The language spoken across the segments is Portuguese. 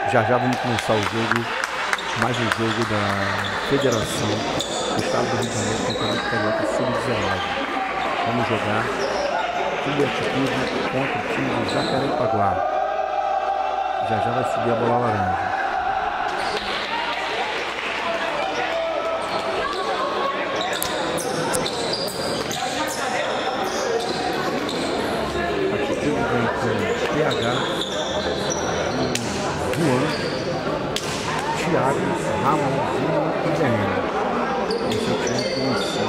Já já vamos começar o jogo, mais um jogo da Federação do Estado do Rio de Janeiro, Campeonato Carioca Sub-19. Vamos jogar Clube Atitude contra o time do Jacarepaguá. Já já vai subir a bola laranja. Atitude vem com PH, Juan, Thiago, Ramonzinho e Daniel. Esse é o time que inicia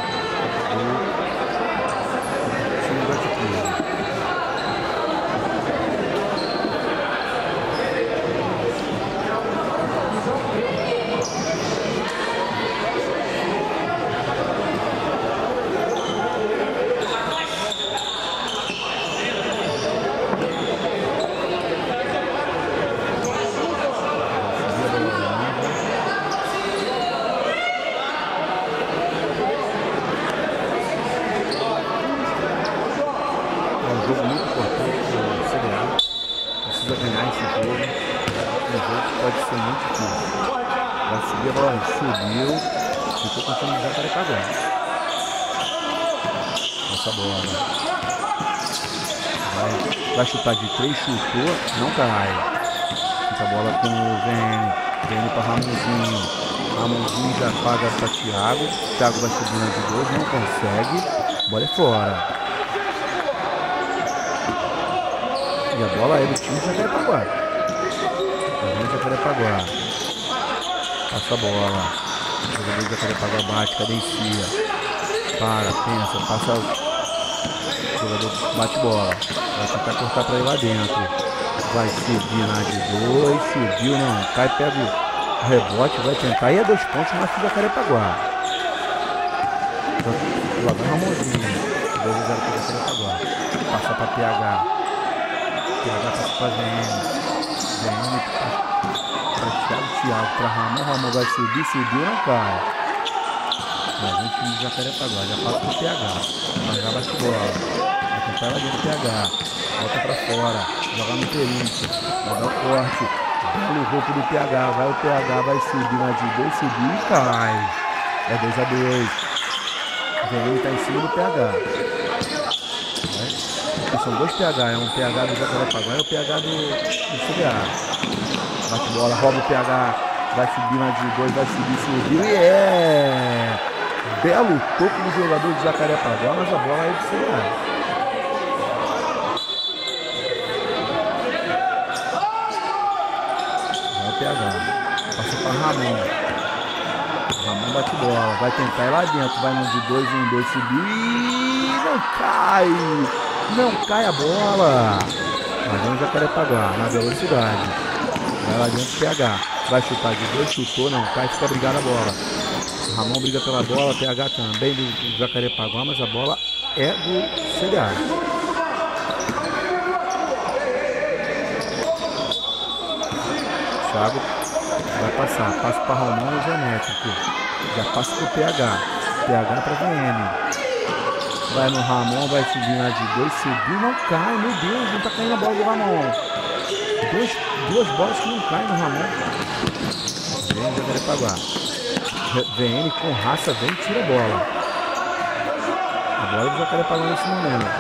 o time do Atitude. Jogo muito importante para o CDA, precisa ganhar esse jogo, um jogo que pode ser muito difícil. Vai subir a bola, subiu, ficou com o time do Jacarepaguá. Essa bola vai chutar de 3, chutou, não cai. Fica a bola com o VN para Ramonzinho. Ramonzinho já paga para Thiago. Thiago vai subir na de 2, não consegue, bola é fora. E a bola é do time do Jacarepaguá. Jacarepaguá. Passa a bola. O jogador do Jacarepaguá bate, cadencia. Pensa, passa. O jogador bate bola. Vai tentar cortar para ir lá dentro. Vai subir na de 2. Subiu, não. Cai, pega o rebote, vai tentar. E é 2 pontos mais que o Jacarepaguá. Lá vai o Ramonzinho. 2-0 para o Jacarepaguá. Passa para PH. PH passa para VN para Thiago, para Ramon vai subir, subiu, não cai. Mas a gente já quer pagar, já passa para o PH bate bola, vai tentar ela dentro do PH, volta para fora, joga no perímetro, vai dar o corte, belo roubo do PH, vai o PH, vai subir na de 2, subiu e cai. É 2-2. VN está em cima do PH. São 2 PH, é um PH do Jacarepaguá e o PH do CDA. Bate bola, rouba o PH, vai subir na de 2, vai subir, subiu e é belo toco do jogador do Jacarepaguá, mas a bola é do CDA. Vai o PH, passa para Ramon bate bola, vai tentar ir lá dentro, vai no de 2, 1-2, subiu e não cai. Não cai a bola. Mas vem o Jacarepaguá na velocidade. Vai lá dentro do PH. Vai chutar de 2, chutou, não cai, fica brigada a bola. O Ramon briga pela bola, PH também do Jacarepaguá, mas a bola é do CDA. Thiago vai passar, passa para Ramon geométrico. Já passa para o PH. PH para VN. Vai no Ramon, vai subir na de 2, subiu, não cai, meu Deus, não tá caindo a bola do Ramon. Duas bolas que não caem no Ramon. Vem o Jacarepaguá. VN com raça, vem e tira a bola. A bola do Jacarepaguá nesse momento.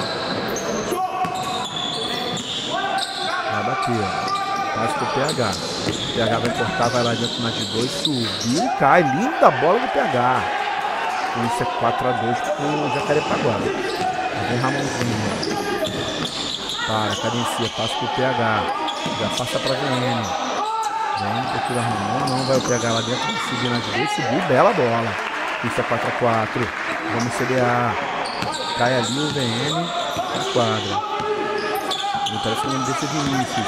Vai bater. Passa pro PH. O PH vai cortar, vai lá dentro na de 2, subiu e cai. Linda bola do PH. Isso é 4-2 pro Jacarepaguá. Vem Ramonzinho. Cadencia, passa pro PH. Já passa pra VN. Vem, procura Ramon. Não vai o PH lá dentro. Vai subir na de 2, subiu. Bela bola. Isso é 4-4. Vamos CDA. Cai ali o VN na quadra. Não parece que o nome desse é Vinícius.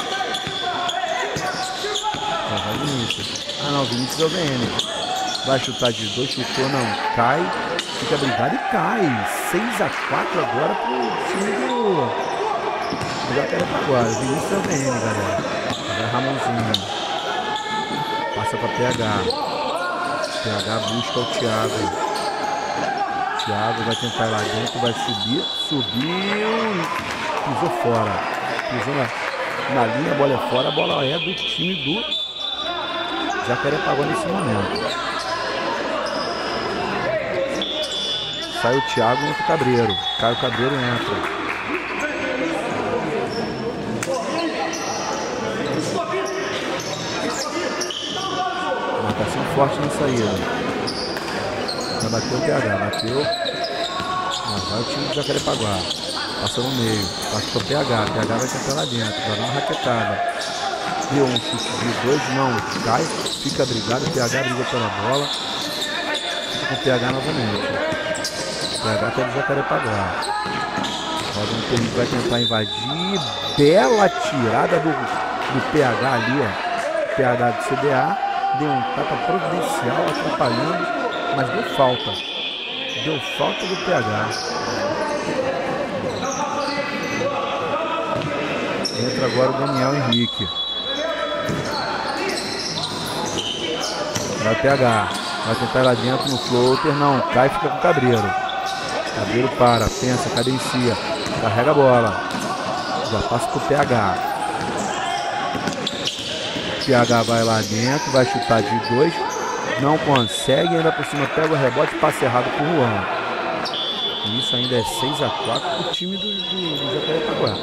Vai Vinícius. Ah não, Vinícius é o VN. Vai chutar de 2, chutou, não cai, fica brigado e cai. 6-4 agora pro time do Jacarepaguá. Vinícius é o VN, galera. Vai Ramonzinho. Passa para PH. PH busca o Thiago. Thiago vai tentar ir lá dentro, vai subir. Subiu. Pisou fora. Pisou na linha, a bola é fora, a bola é do time do Jacarepaguá nesse momento. Sai o Thiago, entra o Cabreiro. Caio Cabreiro entra. Marcação forte na saída. Já bateu o PH, bateu. Mas vai o time do Jacarepaguá. Passou no meio. Passou o PH. PH vai tentar lá dentro. Vai dar uma raquetada. Deu um chute de 2, não. Cai. Fica brigado. O PH briga pela bola. Fica com o PH novamente. O PH tá do Jacarepaguá. Roda um terreno, vai tentar invadir. Bela tirada do PH ali, ó. PH do CDA. Deu um tapa providencial, atrapalhando, mas deu falta. Deu falta do PH. Entra agora o Daniel Henrique. Vai o PH. Vai tentar ir lá dentro no floater. Não, cai e fica com o Cabreiro. Cabreiro para, pensa, cadencia. Carrega a bola. Já passa pro PH. PH vai lá dentro, vai chutar de 2, não consegue, ainda por cima pega o rebote, passa errado pro Juan. E isso ainda é 6-4 pro time do Jacarepaguá.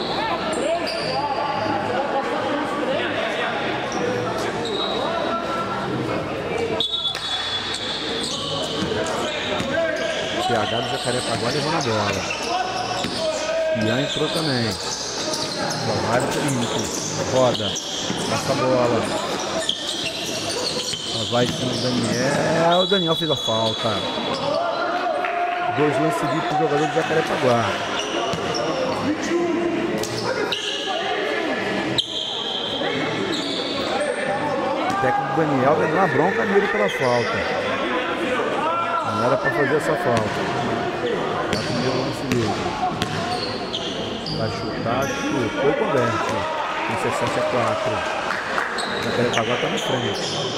PH do Jacarepaguá levando a bola. Ian entrou também. Vai o Felipe, roda. Passa a bola. Vai com o Daniel. O Daniel fez a falta. 2 lances seguidos para o jogador de Jacarepaguá. O técnico Daniel vai dar uma bronca nele pela falta. Não era para fazer essa falta. Já primeiro lance livre. Vai chutar, chutou e converte. 7-4. Jacarepaguá está na frente.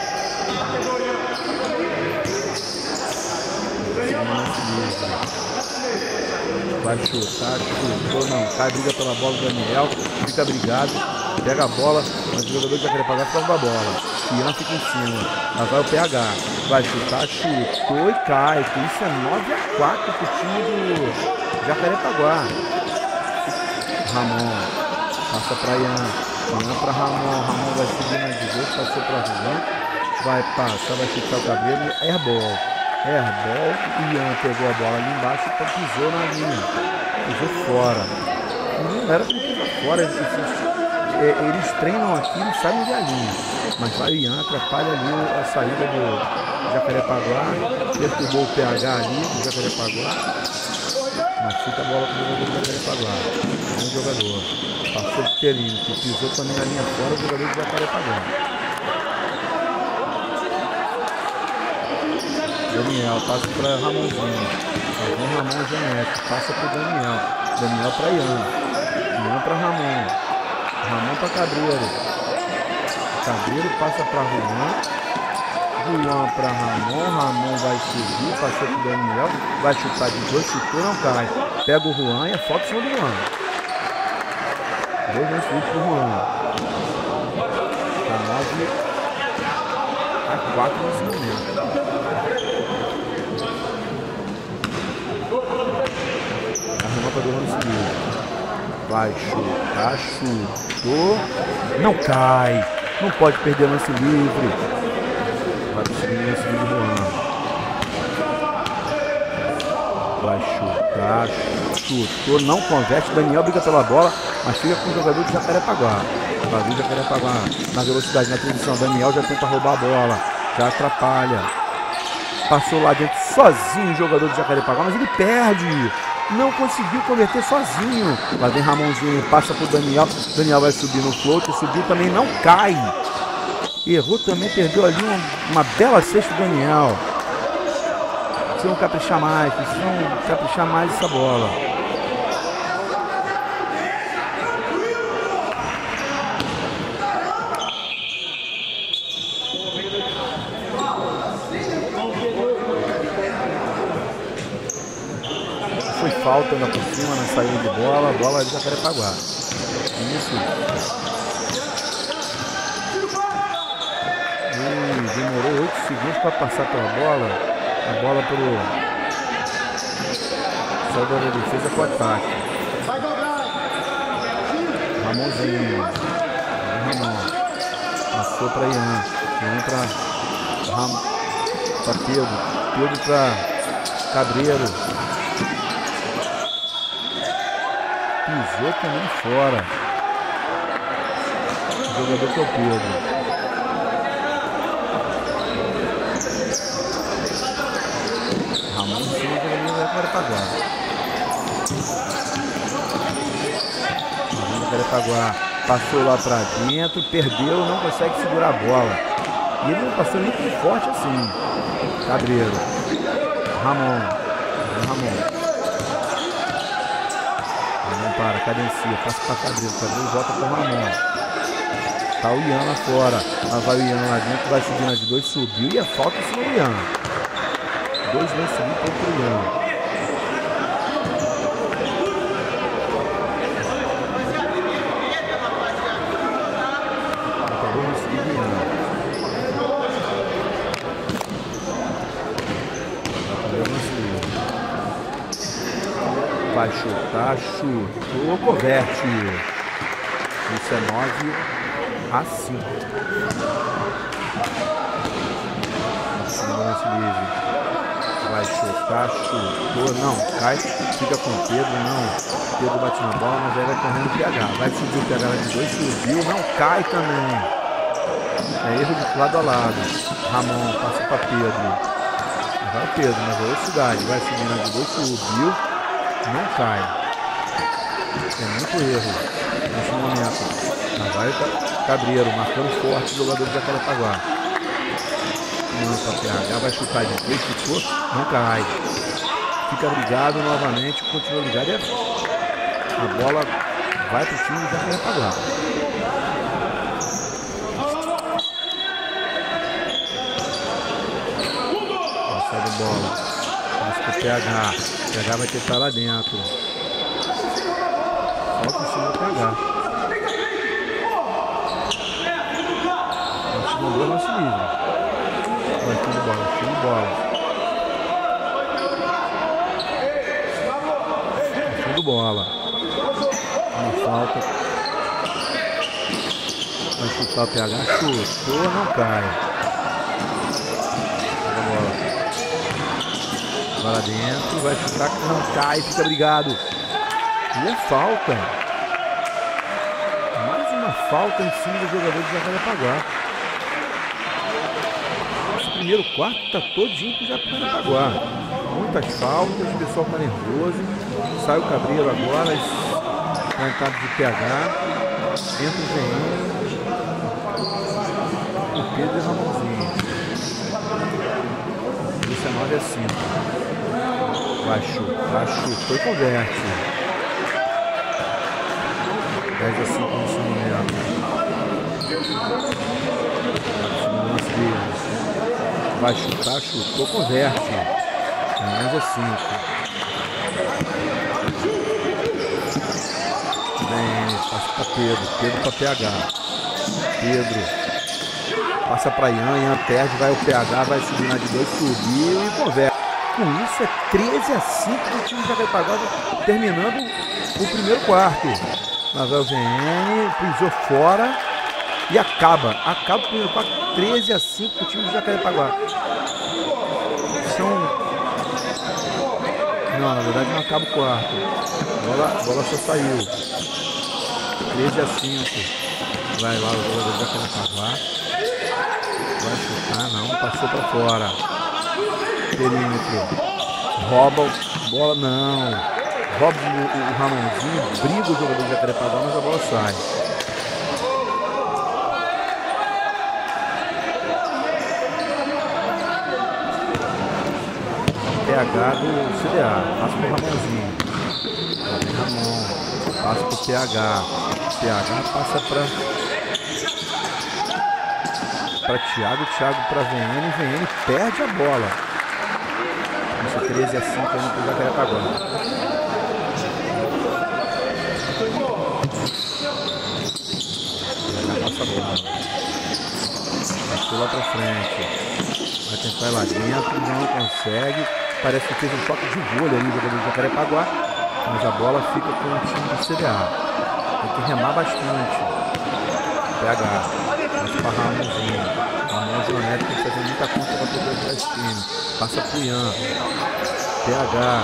Vai chutar, chutou, não. Cai, briga pela bola do Daniel. Fica brigado. Pega a bola, mas o jogador de Jacarepaguá fica com a bola. Ian fica em cima. Mas vai o PH. Vai chutar, chutou e cai. Isso é 9-4 pro time do Jacarepaguá. Ramon. Passa para Ian. Ian para Ramon. Ramon vai subir na de 2. Passou para Juan. Vai passar, vai chutar o Cabreiro. Airball. Airball. Ian pegou a bola ali embaixo e pisou na linha. Pisou fora. Não era para pisar fora. Eles treinam aqui, não sabem ver a linha. Mas vai o Ian, atrapalha ali a saída do Jacarepaguá. Perturbou o PH ali do Jacarepaguá. Mas fica a bola para o jogador do Jacarepaguá. Um jogador. Passou o Terino, que pisou também na linha fora, o jogador do Jacarepaguá. Daniel passa para Ramonzinho. Aí vem Ramon Janete, passa para o Daniel. Daniel para Ian. Ian para Ramon. Ramon para Cabreiro. Cabreiro passa para Juan. Juan para Ramon. Ramon vai subir, passou para o Daniel. Vai chutar de 2, chutou, não cai. Pega o Juan e é foto sobre o Juan. 2 lances livres para o Juan. Está 9-4 nesse momento. Arrumou para 2 lances livres. Vai chutar, chutou. Não cai. Não pode perder lance livre. Vai pro segundo lance livre do Juan. Vai chutar, chutou, não converte. Daniel briga pela bola, mas fica com o jogador de Jacarepaguá. Vai vir Jacarepaguá na velocidade, na transição. Daniel já tenta roubar a bola, já atrapalha. Passou lá dentro sozinho o jogador de Jacarepaguá, mas ele perde. Não conseguiu converter sozinho. Lá vem Ramonzinho, passa pro Daniel. Daniel vai subir no float, subiu também, não cai. Errou também, perdeu ali uma bela cesta do Daniel. Precisam caprichar mais, essa bola. Foi falta ainda por cima na saída de bola, bola de Jacarepaguá. Isso. Demorou 8 segundos para passar pela bola. A bola pro saída da defesa com o ataque. Ramonzinho. Ramon. Passou para Ian. Ian para Pedro. Pedro para Cabreiro. Pisou também fora. O jogador que é o Pedro. Ramon em cima do jogador da Carepaguá. Ramon da Carepaguá passou lá pra dentro, perdeu, não consegue segurar a bola. E ele não passou nem tão forte assim. Cabreiro. Ramon. Ramon para, cadencia, passa pra Cabreiro. Cabreiro volta pro Ramon. Tá o Ian lá fora. Lá vai o Ian lá dentro, vai subir na de 2, subiu e é falta em cima do Ian. 2 vai subir contra o Ian. Acabou de subir o Ian. Vai chutar, chutou, converte. Isso é 9-5. Lance livre. Vai chutar, chutou, não, cai, fica com o Pedro, não. Pedro bate na bola, mas aí vai correndo o PH. Vai subir o PH lá de 2, subiu, não cai também. É erro de lado a lado. Ramon passa para Pedro. Vai Pedro, mas é velocidade. Vai subir na de 2, subiu, não cai. É muito erro nesse momento. Mas vai Cabreiro, marcando forte o jogador da Carepaguá. Para PH, vai chutar de 3, chutou, não cai. Fica ligado novamente, continua ligado e a bola vai para o time da Carepaguá. Sai de bola, passa para o PH. PH vai tentar lá dentro. Falta em cima do PH. Mandou o lance livre. Vai, fim de bola, fim de bola. Fim de bola. Uma falta. Vai chutar o PH, chutou, não cai. Pega a bola. Vai lá dentro, vai chutar, não cai, fica brigado. E é falta. Mais uma falta em cima do jogador de Jacarepaguá. Primeiro quarto está todinho pro Jacarepaguá. Muitas faltas, o pessoal está nervoso. Sai o Cabreiro agora, plantado de PH. Entra o VM. O Pedro e o Ramonzinho. Isso é 9-5. Vai chutar, chutou e converte. 10-5 nesse momento. Vai chutar, chutou, converte. É 11-5. Vem, passa para Pedro. Pedro para PH. Pedro passa para Ian. Ian perde, vai o PH, vai subir na de 2, subiu e converte. Com isso é 13-5 do time de Jacarepaguá, terminando o primeiro quarto. Mas vai o VN, pisou fora e acaba o primeiro quarto 13-5 para o time de Jacarepaguá. Não, na verdade não acaba o quarto. A bola só saiu. 13-5. Vai lá o jogador de Jacarepaguá. Vai chutar, não, passou para fora. Perímetro. Rouba a bola, não. Rouba o Ramonzinho, briga o jogador de Jacarepaguá, mas a bola sai. PH do CDA, passa pro Ramonzinho. Ramon, passa pro PH. PH passa para Thiago, Thiago para VN, VN perde a bola. Isso 13-5 indo pro Jacarepaguá. essa bola. Passou lá pra frente. Vai tentar ir lá dentro, não consegue. Parece que fez um toque de vôlei ali, o jogador de Jacarepaguá. Mas a bola fica com o time do CDA. Tem que remar bastante. PH. Passa pra Ramonzinho. Ramon Joneto tem que fazer muita conta para poder ajudar esse time. Passa pro Ian. PH.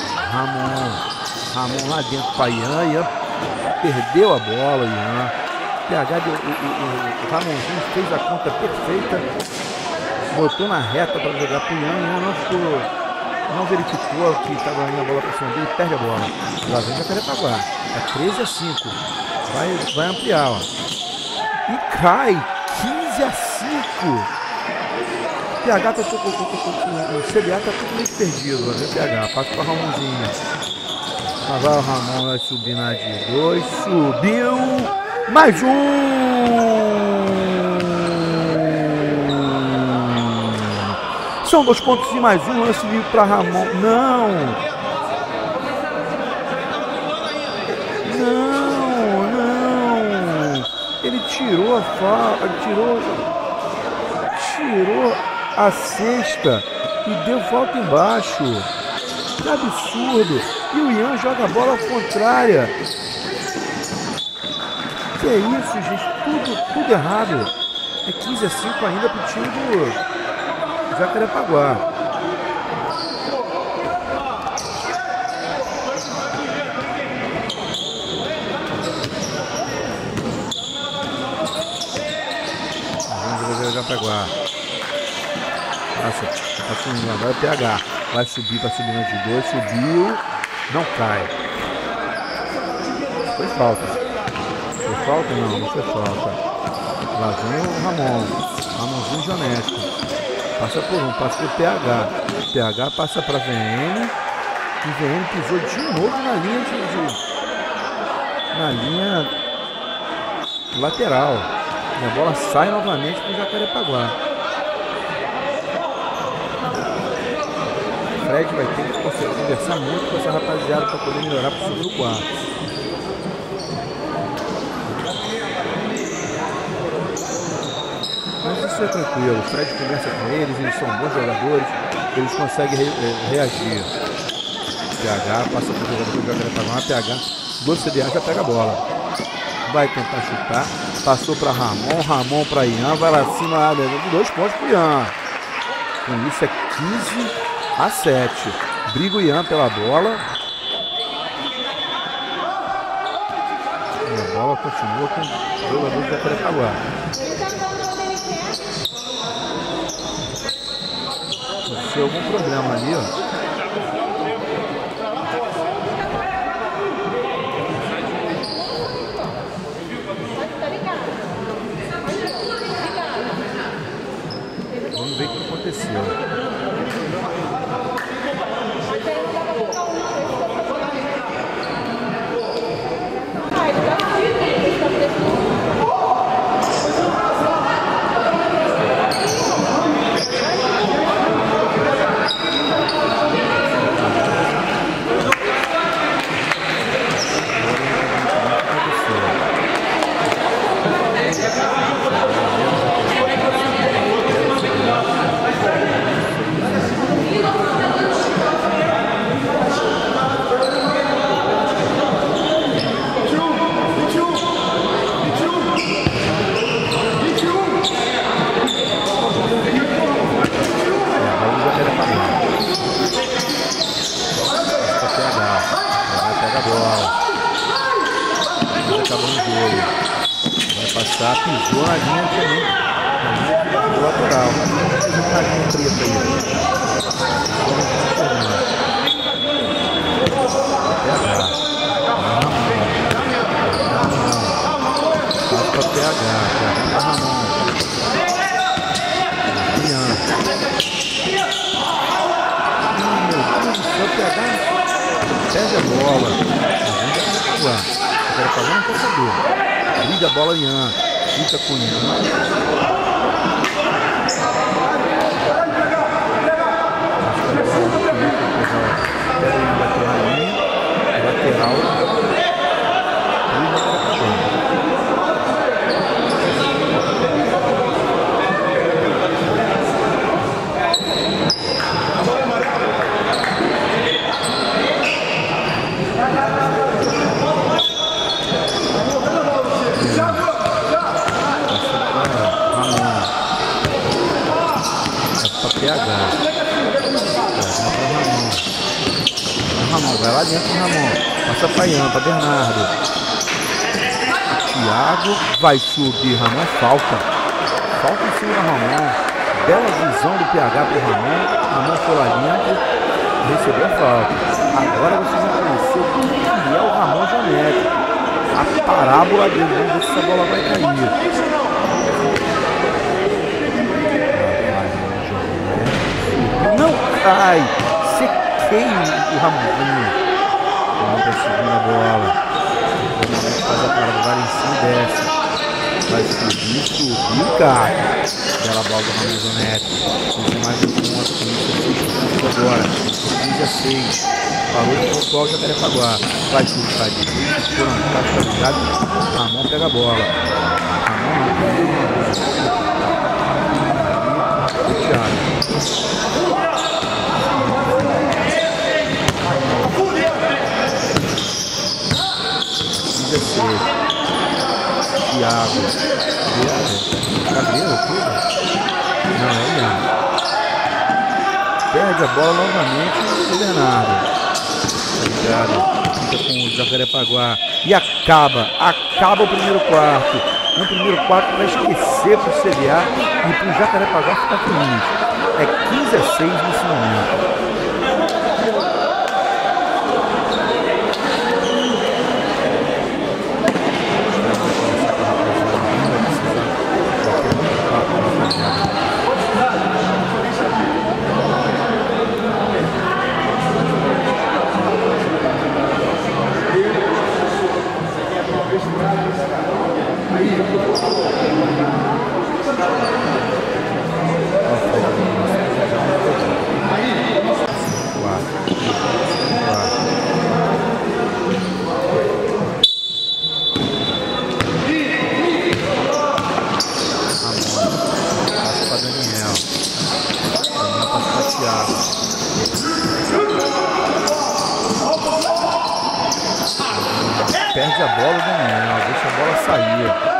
Ramon lá dentro para Ian. Ian perdeu a bola, Ian. PH, o Ramonzinho fez a conta perfeita. Botou na reta para jogar pro Ian. Ian não ficou, não verificou que estava indo a bola para cima dele, perde a bola. Lá vem Jacarepaguá. Tá 13-5. Vai ampliar, ó. E cai 15-5. PH tá o CDA tá totalmente perdido. Vai ver PH. Passa para Ramonzinho. Lá vai o Ramon, vai subir na de 2. Subiu. Mais São 2 pontos e mais um. Lance livre para Ramon. Não. Ele tirou a falta. Tirou a cesta e deu falta embaixo. Que absurdo. E o Ian joga a bola contrária. Que é isso, gente? Tudo errado. É 15-5 ainda pro time do Jacarepaguá. Vamos ver o Jacarepaguá. Passa subindo agora, PH. Vai subir na de 2, subiu. Não cai. Foi falta. Foi falta? Não foi falta. Lá vem o Ramon. Ramonzinho Joneto. Passa por um, passa por PH. PH passa para VN. E VN pisou de novo na linha lateral. E a bola sai novamente para o Jacarepaguá. Fred vai ter que conversar muito com essa rapaziada para poder melhorar para o segundo quarto. Mas isso é tranquilo, o Fred conversa com eles são bons jogadores, eles conseguem reagir. PH passa para o jogador do Jacarepaguá, PH do CDA já pega a bola. Vai tentar chutar, passou para Ramon para Ian, vai lá acima, 2 pontos para Ian. Com isso é 15-7. Briga o Ian pela bola. E a bola continua com o jogador do Jacarepaguá. Pode ser algum problema ali, ó. Vamos ver o que aconteceu. Pisou na linha também. Na linha lateral. Na linha preta aí. Passa para PH. PH Ramon. Ian. Meu Deus do céu, PH perde a bola. Agora não quer saber. Briga a bola Ian. Fica com o Ian. Lateral. PH. Ramon, vai lá dentro do Ramon. Passa pra Ian, pra Bernardo. Thiago vai subir. Ramon, falta. Falta em cima do Ramon. Bela visão do PH pro Ramon. Ramon foi lá dentro. Recebeu a falta. Agora vocês vão conhecer o que é o Ramon geométrico. A parábola dele. Vamos ver se essa bola vai cair. Não cai. Sequei o Ramonzinho. Vamos para a segunda bola. Normalmente faz a parada, vai em cima e desce. Vai subir, cai. Bela bola do Ramon geométrico. Tem mais um ponto. Agora. 15 a 6. Parou de pontuar o Jacarepaguá. Vai tudo, vai de não, tá ligado. Ramon pega a bola. Ramon não. Thiago. Thiago. Cabelo, tudo? Não, é o Ian. Perde a bola novamente o Bernardo. Obrigado. Fica com o Jacarepaguá. E acaba o primeiro quarto. No primeiro quarto vai esquecer pro CDA e pro Jacarepaguá ficar feliz. É 15 a 6 nesse momento. Perde a bola, Daniel. Deixa a bola sair.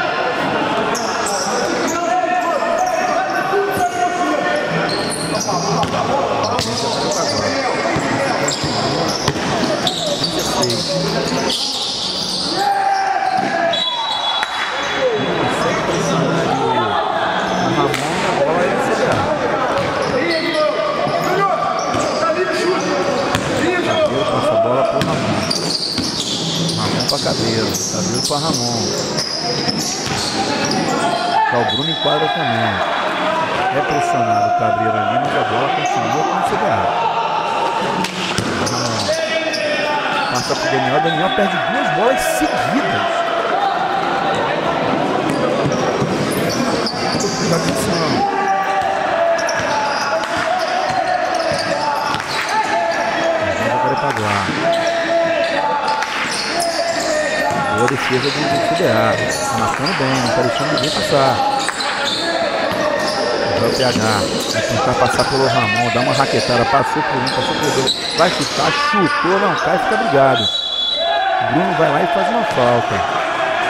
Cabelo para Ramon. Tá, o Bruno enquadra também. É pressionado o Cabreiro ali, mas a bola continua com o CDA. Ramon. Passa pro Daniel. Daniel perde 2 bolas seguidas. Presta atenção. Boa defesa do CDA. Tá marcando bem, não tá deixando ninguém passar. Vai o PH. Vai tentar passar pelo Ramon, dá uma raquetada, passou por um, passou por dois. Vai chutar, chutou, não cai, fica brigado. Bruno vai lá e faz uma falta.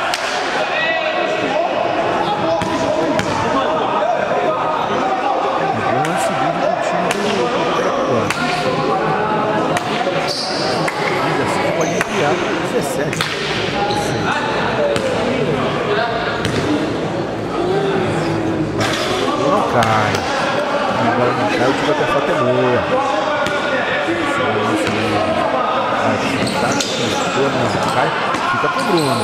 Pode ampliar para 17. Não cai. Agora não cai, o tiro até falta é boa. Não cai, fica pro Bruno.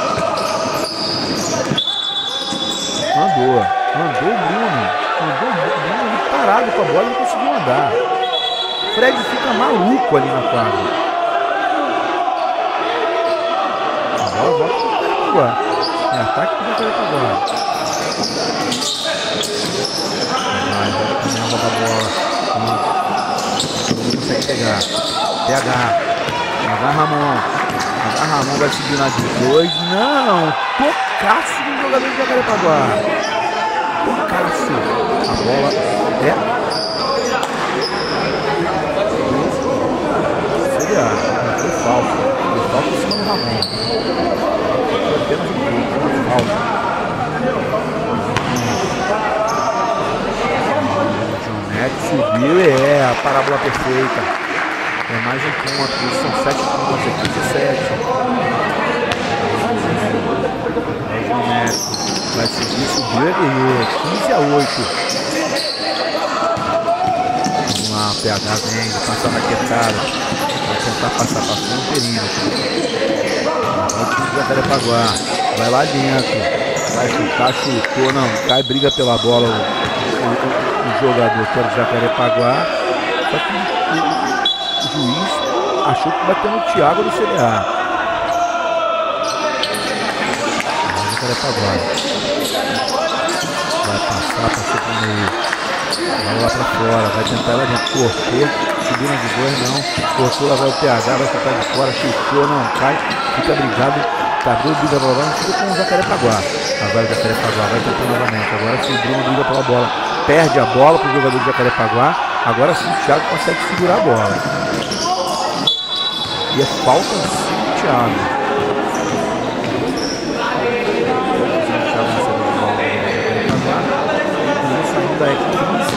Mandou o Bruno. Mandou o Bruno parado com a bola e não conseguiu andar. Fred fica maluco ali na quadra. Volta é ataque que vai querer pra agora. Vai, rouba a bola. Todo mundo consegue pegar. PH. Agarra Ramon. Ramon vai subir na de 2. Não! Tocaço do jogador de Jacarepaguá. Tocaço. A bola é. CDA. Foi falta. Foi falta em cima do Ramon. Apenas uma falta. subiu e é a parábola perfeita. É mais um ponto, são 7 pontos, é 17. Vai subir, subiu e 15-8. Vamos lá, o PH vem, passa a raquetada. Vai tentar passar para frente inteirinho. Vai Jacarepaguá, vai lá dentro. Vai chutar, chutou, não, cai, briga pela bola o jogador que era do Jacarepaguá. Só que o juiz achou que bateu no Thiago do CDA. Jacarepaguá vai passar, passou pro meio, vai lá pra fora, vai tentar lá dentro, cortou, subindo de 2, não, cortou, lá vai o PH, vai chutar de fora, chutou, não cai, fica brigado, cadê o briga pra bola, fica com o Jacarepaguá. Agora o Jacarepaguá vai tentar novamente, agora sim o Bruno briga pela bola, perde a bola pro jogador do Jacarepaguá, agora sim o Thiago consegue segurar a bola. E é falta sim do Thiago. Da equipe.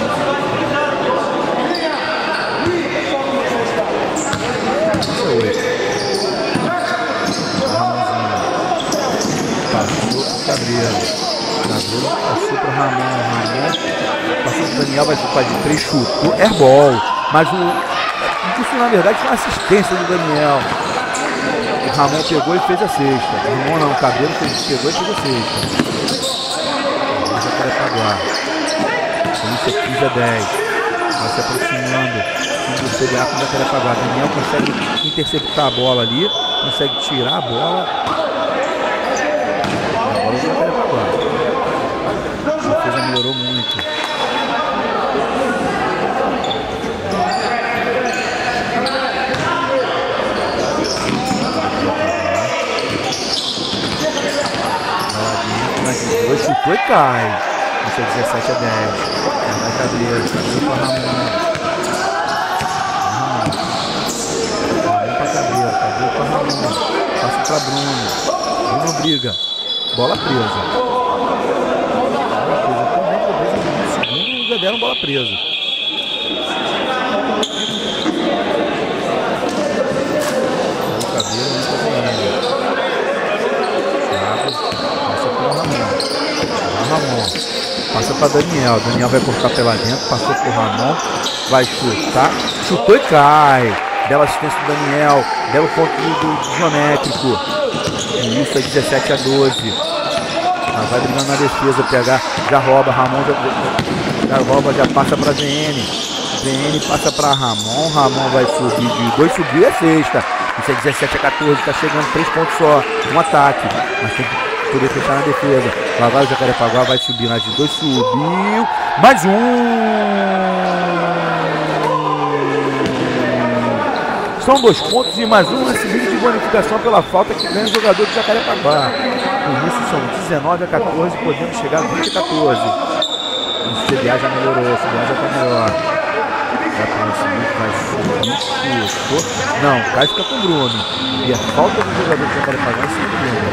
Passou pro Cabreiro. Cabreiro passou pro Ramon. Passou pro Daniel, vai chutar de 3, chutou. Airball. Mas isso na verdade foi uma assistência do Daniel. O Ramon pegou e fez a sexta. O Ramon não, o Cabreiro pegou e fez a sexta. O Jacarepaguá. Isso é 15-10, vai se aproximando do CDA com o Jacarepaguá. Daniel consegue interceptar a bola ali, consegue tirar a bola. Agora o Jacarepaguá. A defesa melhorou muito. Vai chutou e cai. Isso é 17-10. Cabreiro para Ramon. Ramon para Cabreiro para Ramon. Passa para Bruno. Bruno briga. Bola presa. Segundo já deram bola presa. O Cabreiro não está ganhando. Thiago passa para Ramon. Ramon. Passa para Daniel. Daniel vai cortar pela dentro. Passou para o Ramon. Vai chutar. Chutou e cai. Bela assistência do Daniel. Belo ponto do geométrico. E isso é 17-12. Mas vai brigando na defesa. PH já rouba. Ramon já rouba. Já passa para ZN. ZN passa para Ramon. Ramon vai subir de 2. Subiu é sexta. Isso é 17-14. Está chegando 3 pontos só. Um ataque. Mas tem que poder fechar na defesa. Lá vai o Jacarepaguá, vai subir na de 2, subiu. Mais São 2 pontos e mais um nesse vídeo de bonificação pela falta que ganha o jogador do Jacarepaguá. Com isso são 19-14, podemos chegar a 20-14. O CDA já melhorou, o CDA já está melhor. Vai subir, chutou. Não, o Caio fica com o Bruno. E a falta do jogador do Jacarepaguá é sempre o Bruno.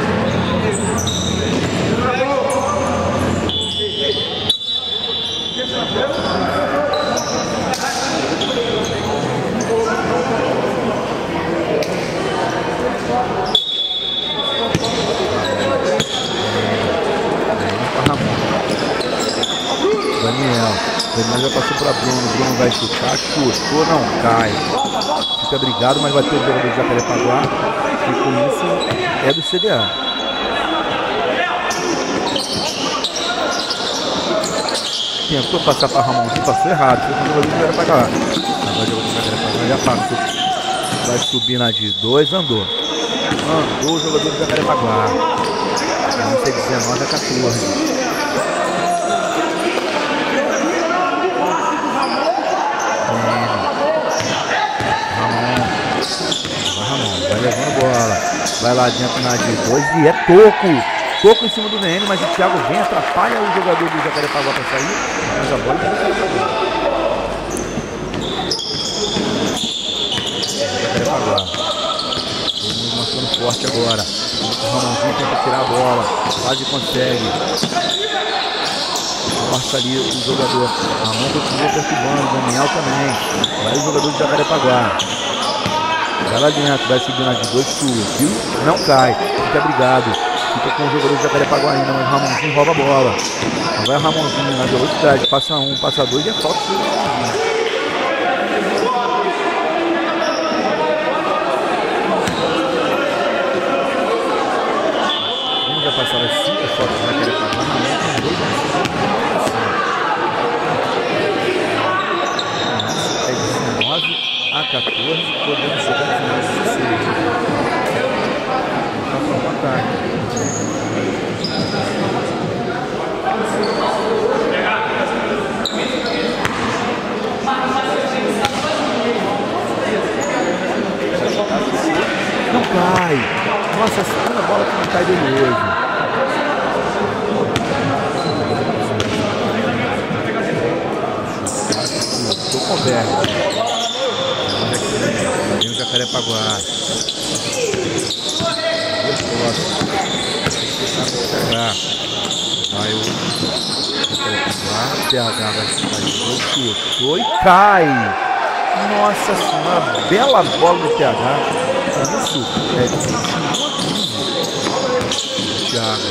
Daniel já passou para Bruno. Bruno vai chutar, chutou, não cai. Fica brigado, mas vai ter o jogador de Jacarepaguá. E com isso é do CDA. Tentou passar para Ramonzinho, passou errado. Foi o jogador de Jacarepaguá. Agora o jogador de Jacarepaguá já passou. Vai subir na de 2, andou. Andou o jogador de Jacarepaguá. Vamos ser 19-14. Vai levando bola, vai lá dentro na de 2 e é toco em cima do NN, mas o Thiago vem, atrapalha o jogador do Jacarepaguá para sair, mas a bola é do Jacarepaguá. Todo mundo mostrando forte agora. O Ramonzinho tenta tirar a bola, quase consegue. O força ali o jogador. Ramon continua perturbando, o Daniel também. Vai o jogador de Jacarepaguá. Vai lá dentro, vai subir na de 2 chutes. Não cai, fica brigado. Fica com o jogador de Jacarepaguá ainda, mas o Ramonzinho rouba a bola. Vai o Ramonzinho na velocidade, passa 1, passa 2 e é falta do Ramonzinho. Já passaram as 5 fotos de Jacarepaguá, Ramon tem 2 é 19 a 14, podemos chegar a 16. Já foi uma ataque. Não cai! Nossa, a segunda bola que não cai dele hoje. Estou coberto. Vem o Jacarepaguá. Vai o Jacarepaguá. PH vai chutar, chutou e cai! Nossa senhora, bela bola do PH. Isso é 21 a 15. Thiago.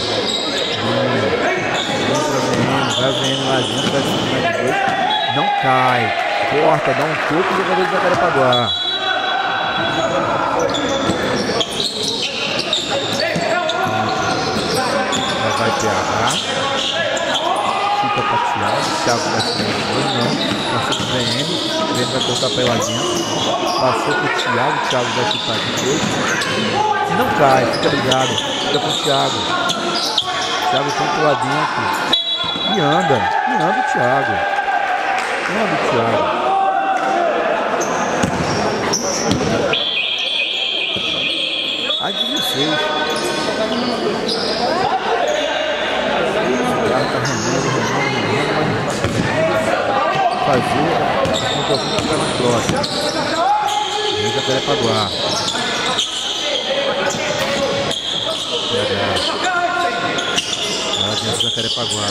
Vai vendo lá dentro, vai subir mais de 2. Não cai. Corta, dá um toque e o jogador de Jacarepaguá. Vai PH. Chuta para Thiago. Thiago vai subir. Não. Passou pro VM. Ele vai cortar para lá dentro. Passou pro Thiago. Thiago vai chutar de 2. Não cai. Fica ligado. Fica pro Thiago. Thiago tenta lá dentro. E anda o Thiago. Anda o Thiago. A 16. O cara tá remando, fazer a pontuação que tá na próxima. Vem Jacarepaguá. Lá dentro do Jacarepaguá.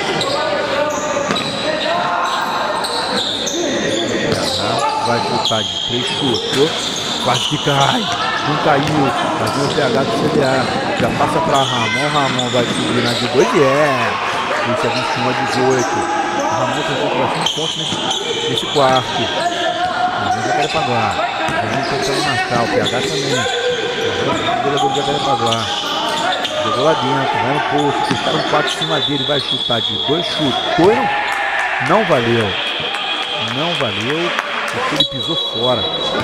Vai chutar de 3, chutou. Quase que cai. Não caiu. Mas o PH do CDA. Já passa para Ramon. Ramon vai subir na de 2 e isso é 21 a 18. O Ramon tem bastante pontos nesse quarto. Mas o Jacarepaguá. Vem tentando marcar. O PH também. O jogador do Jacarepaguá. Jogou lá dentro. Vai no posto. Ficaram 4 em cima dele. Vai chutar de 2. Chutou. Não valeu. Não valeu. Porque ele pisou fora.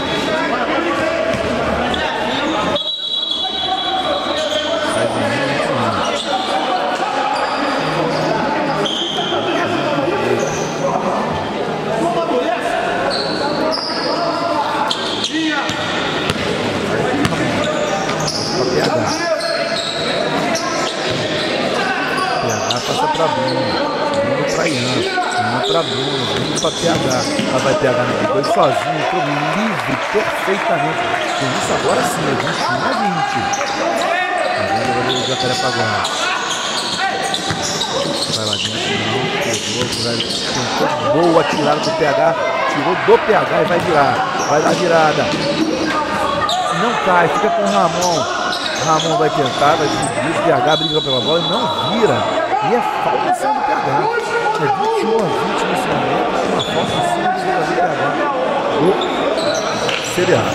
Passa para Bruno. Bruno para Ian. Ian para Bruno. Bruno para PH. Ela vai PH no 2 sozinho. Estou livre perfeitamente. Com isso agora sim, é 21 a 20. Agora o Jacarepaguá. Vai lá dentro, não. Pegou, tentou boa tirada do PH. Tirou do PH e vai virar. Vai dar virada. Não cai, fica com o Ramon. Ramon vai tentar, vai subir. O PH briga pela bola e não vira. E é falta em cima do PH. É 21 a 20 nesse momento. Uma falta em cima do PH. Do CDA.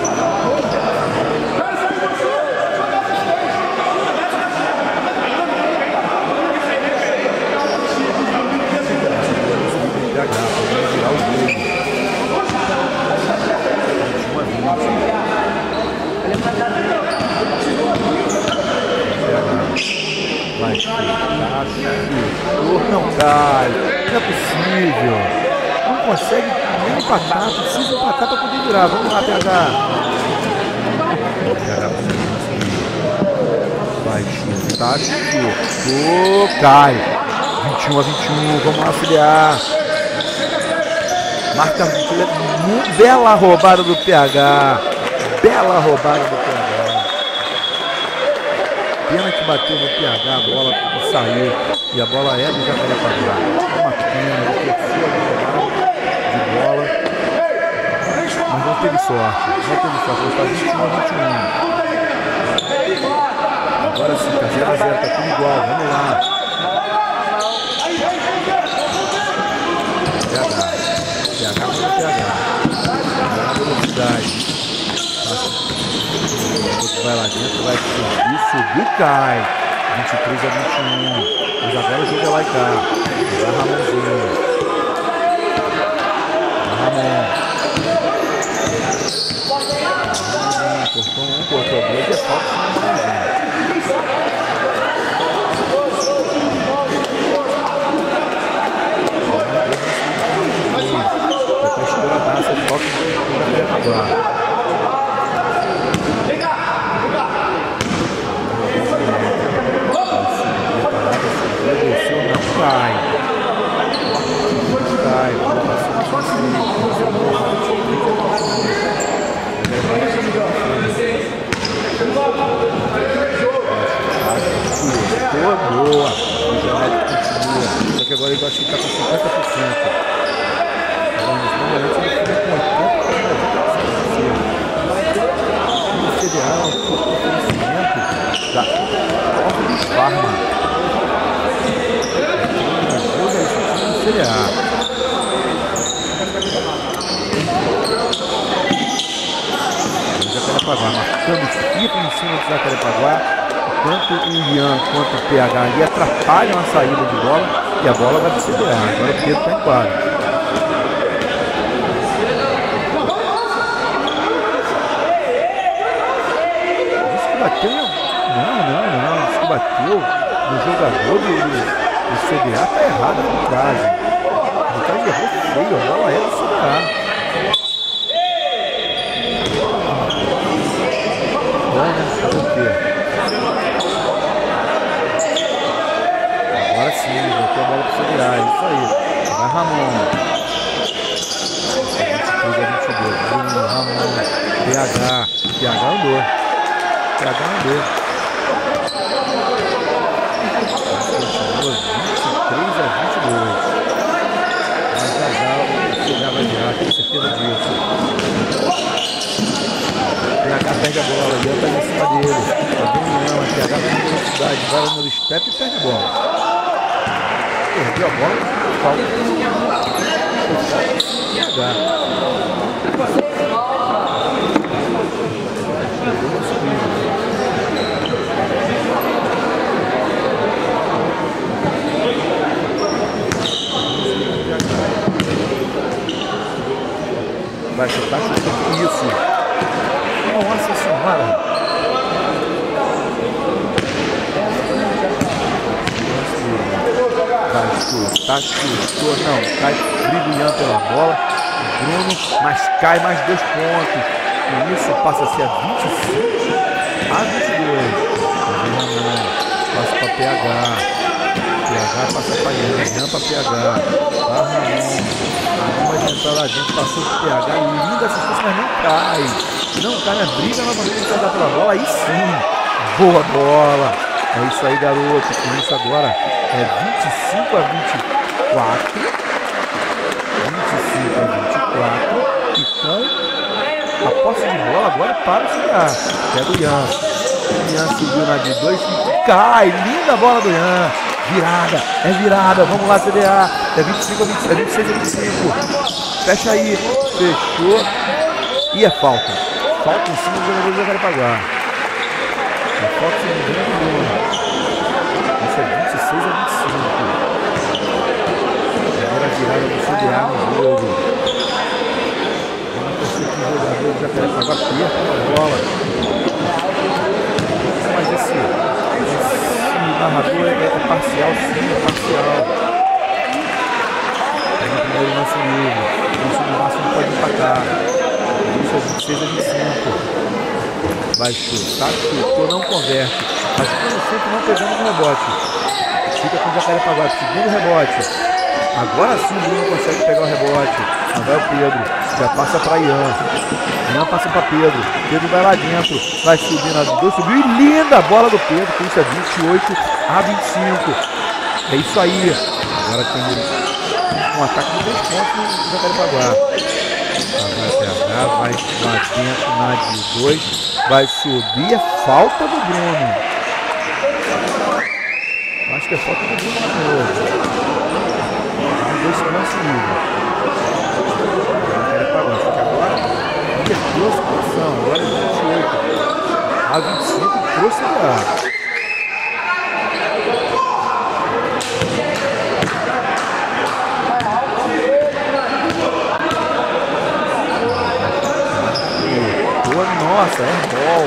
Vai chutar, não cai, não é possível, não consegue nem empatar, precisa empatar para poder virar. Vamos lá, PH. Vai chutar, chutou, cai. 21 a 21, vamos lá, auxiliar. Marca, bela roubada do PH. Bela roubada do PH. Pena que que bateu no PH, a bola saiu. E a bola é do Jacarepaguá. É uma pena, ele terceira jogada de bola. Mas não teve sorte. Não teve sorte. Ele está 21-21. Agora sim, tá 0-0, tá tudo igual. Vamos lá. PH contra PH. Na velocidade. Vai lá dentro, vai subir, subiu, cai. 23-21. Mas agora o jogo é lá e cá. Vai Ramonzinho. Vai Ramon. Cortou um, cortou dois, é falta. Depois estouradaça, falta de agora. Desceu, não cai. Cai, boa. O Janete continua. Só que agora ele acho que está com 50%. Normalmente ele fica com 80%. O CDA é um oferecimento da Orbis Pharma. CDA. O Jacarepaguá marcando firme em cima do Jacarepaguá. Tanto o Ian quanto o PH ali atrapalham a saída de bola e a bola vai para o CDA. Agora o Pedro está em quadro. Diz que bateu. Não. Diz que bateu no jogador do CDA, tá errado a arbitragem. A arbitragem errou feio, a bola é do CDA. Bom, né? Fazer o quê? Agora sim, voltou a bola pro CDA, é isso aí. Vai Ramon. 23-22. Bruno, Ramon, PH andou. Continua 23-22. Mas já vai virar, tenho certeza disso. PH perde a bola, Ian tá em cima dele. Tá bem não, PH vai na velocidade, vai no step e perde a bola. Perdeu a bola, falta. PH. Vai chutar, isso. Nossa senhora. Chutou, não. Cai, briga o Ian pela bola. Bruno, mas cai mais 2 pontos. Com isso passa a ser a 25-22. Passa para PH. PH passa para Ian para PH. Vai tentar lá dentro, passou pro PH, linda assistência, mas não cai. Não cai na briga, novamente vai dar pela bola, aí sim. Boa bola. É isso aí, garoto. Com isso agora é 25-24. 25-24. E com a posse de bola agora para o CDA. É do Ian. O Ian subiu na de 2 e cai. Linda a bola do Ian. Virada, vamos lá, CDA. É 25-25, é 26-25. Fecha aí, fechou. E é falta. Falta em cima do jogador do Jacarepaguá. É falta em cima do jogador. Isso é 26-25. Agora a virada do CDA no jogo. Vamos torcer que o jogador do Jacarepaguá perca a bola. Mas esse narrador é parcial, sim, é parcial. No primeiro lance livre, no máximo pode empatar. Isso é 26-25. Vai chutar, chutou, não converte. Mas como sempre não pegando no rebote. Fica com o Jacarepaguá, segundo rebote. Agora sim o Bruno consegue pegar o rebote. Não vai o Pedro. Já passa para Ian. Ian passa para Pedro. Pedro vai lá dentro. Vai subir na 2. Subiu e linda a bola do Pedro. Custa 28 a 25. É isso aí. Agora tem um ataque de 2 pontos no Jacarepaguá. Vai pegar, vai lá dentro na de 2. Vai subir. É falta do Bruno. Acho que é falta do Bruno de novo. 2 segundos seguidos. Jacarepaguá. Só que agora inverteu a situação. Agora é 28 a 25. Trouxe a nossa, é bom.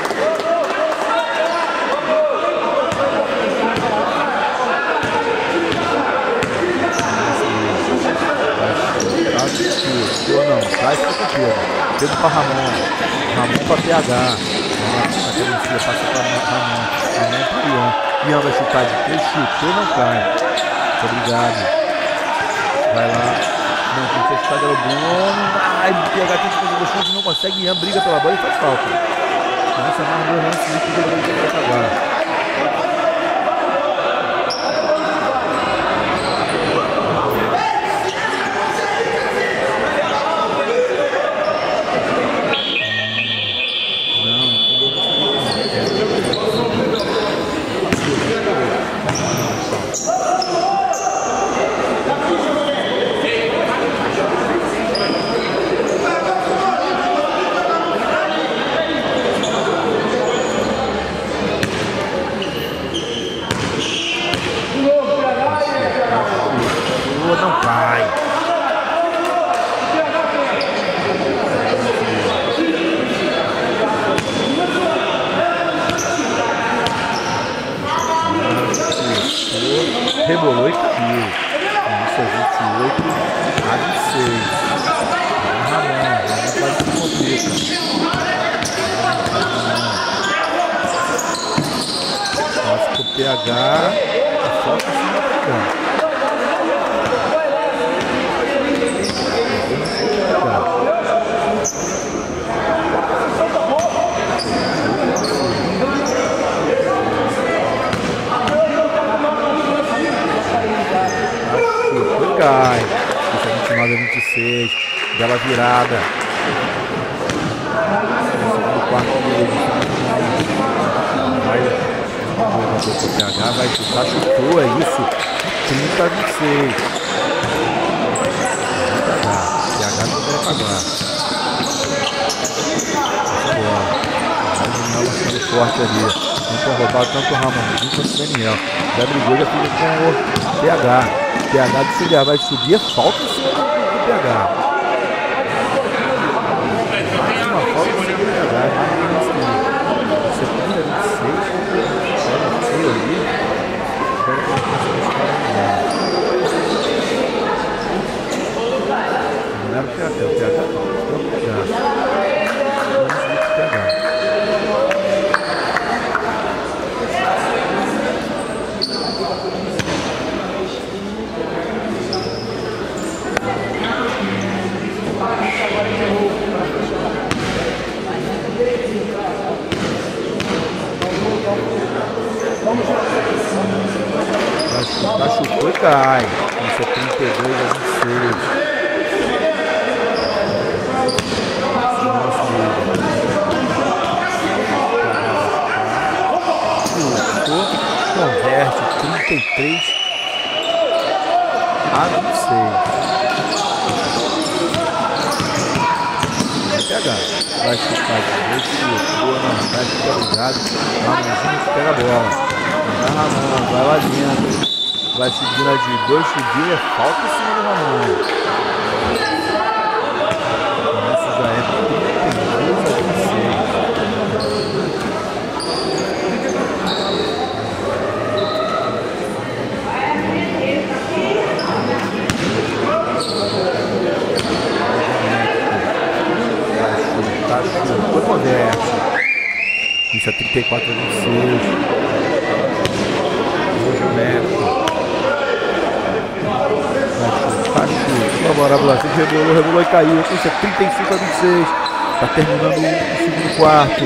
Não, traz para o Pedro. Pedro para Ramon. Ramon para PH. Ramon passa para Ramon. Ramon para Ian. Ian vai chutar de 3, chutou, não cai. Muito obrigado. Vai lá. Não, quem fez chutar era o Bruno. Ai, PH tem que fazer 2 pontos, não consegue. Ian briga pela bola e faz falta. Essa é mais 2 lances de que ele vai agora. Rebolou e caiu. Isso é 28 a 26. Ramon quase se complica. Acho que o PH é só que se não pegar. Cai. Isso é 29 a 26. Bela virada. Segundo quarto dele. Vai. O PH vai chutar, chutou. É isso. 30 a 26. PH não vai pagar. Daniel bastante forte ali. Tenta roubar tanto o Ramonzinho quanto o Daniel. Já brigou, já fica com o PH. PH do CDA vai subir, é falta em cima do PH. Mais uma falta em cima do PH. Segunda 26. Olha feio ali. Espero que não possa buscar a mulher. Não era o PH, o PH não. É o PH. Vamos ver o PH. Chutou e cai. Isso é 32 a 26. Chutou, converte 33 a 26. Vai pegar. Vai chutar de 2, chutou, não vai ficar ligado. Ramonzinho pega a bola. Ramon, vai lá dentro. Vai subir na de 2, subir, é falta em cima do Ramon. Isso já é 32 a 26. Foi converte. Isso é 34 a 26. Hoje o Neto. agora a Blasic rebolou e caiu. Isso é 35-26. Tá terminando o segundo quarto.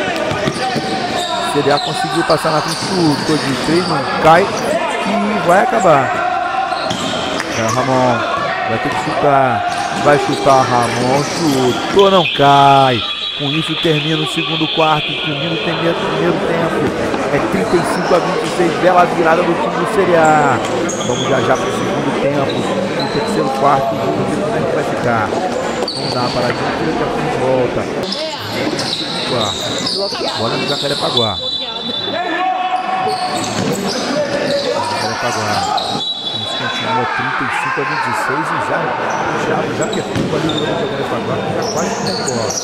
CDA conseguiu passar na frente, chutou de 3, não cai e vai acabar. Ramon vai ter que chutar. Vai chutar Ramon, chutou, não cai. Com isso termina o segundo quarto, termina o primeiro tempo. É 35-26, bela virada do time do CDA. Vamos já para o segundo tempo, no terceiro quarto, vamos ver como é que vai ficar. Vamos dar uma paradinha, tira que a frente volta. Bola no Jacarepaguá. Jacarepaguá. Continua 35-26 e já perturba ali o Jacarepaguá, já quase tem bola.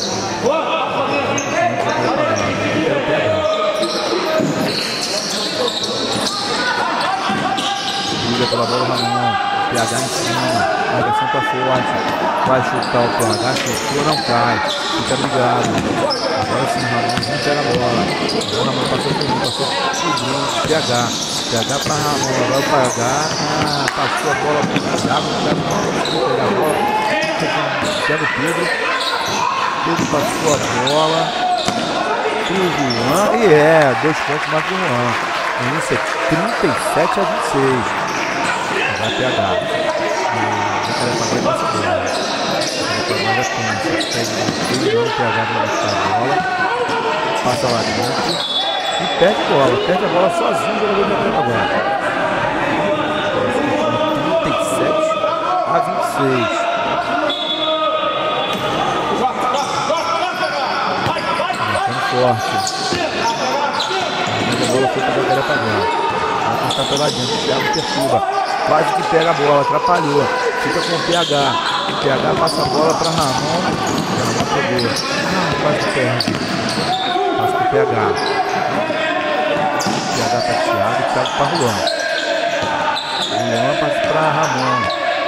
Briga pela bola, Ramon. PH em cima, a marcação tá forte. Vai chutar o PH, chutou, não cai. Fica brigado. Agora sim, Ramon pega a bola. O Ramon passou por Bruno. PH pra Ramon. Agora o PH passou a bola pro Thiago. Thiago não conseguiu pegar a bola. Pega o Pedro. Pedro passou a bola pro Juan. E 2 pontos mais pro Juan. Isso é 37-26. Vai PH. O Jacarepaguá passa a bola. O Jacarepaguá pega o PH para buscar a bola. Passa lá dentro. E perde a bola sozinho o jogador do Jacarepaguá. 37-26. Marcando forte. A bola foi para o Jacarepaguá. Vai passar pela dentro. O Thiago perturba. Quase que pega a bola, atrapalhou. Fica com o PH. O PH passa a bola para Ramon. Ramon pegou. Quase que perde. Passa para o PH. O PH para Thiago. Thiago para Juan. Juan passa para Ramon.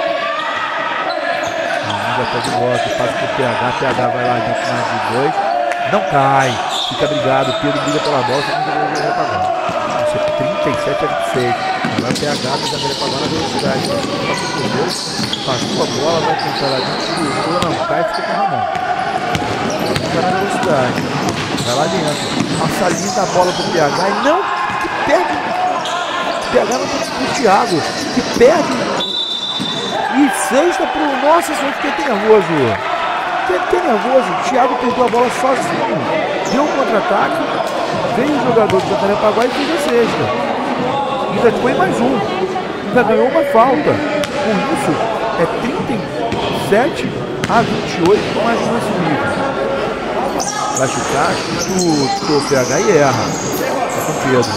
Ramon já está de volta. Passa para o PH. PH vai lá dentro mais de 2. Não cai. Fica brigado. Pedro briga pela bola. Fica com o Jacarepaguá. Isso é 37-26. Vai PH do Jacarepaguá na velocidade. Passou por 2. Passou a bola. Vai tentar lá dentro. Tirou, não cai. Fica com o Ramon. Fica na velocidade. Vai lá dentro. Passa linda a bola pro PH. E não. Que perde. O PH não tem pro Thiago. Que perde. E sexta pro. Nossa, eu fiquei nervoso. Fiquei nervoso. O Thiago perdeu a bola sozinho. Deu um contra-ataque. Veio o jogador do Jacarepaguá e fez a sexta. Ainda foi mais um. Ainda ganhou uma falta. Com isso, é 37-28 mais um esse nível. Vai chutar, chutou o PH e erra. Tá com o Pedro.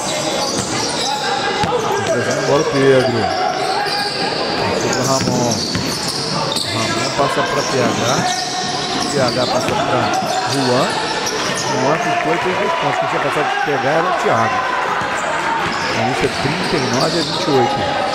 Trazendo bola o Pedro. Passou para Ramon. Ramon passa para PH. PH passa para Juan. Juan ficou e fez 2 pontos. Quem tinha passado de PH era o Thiago. Isso é 39-28.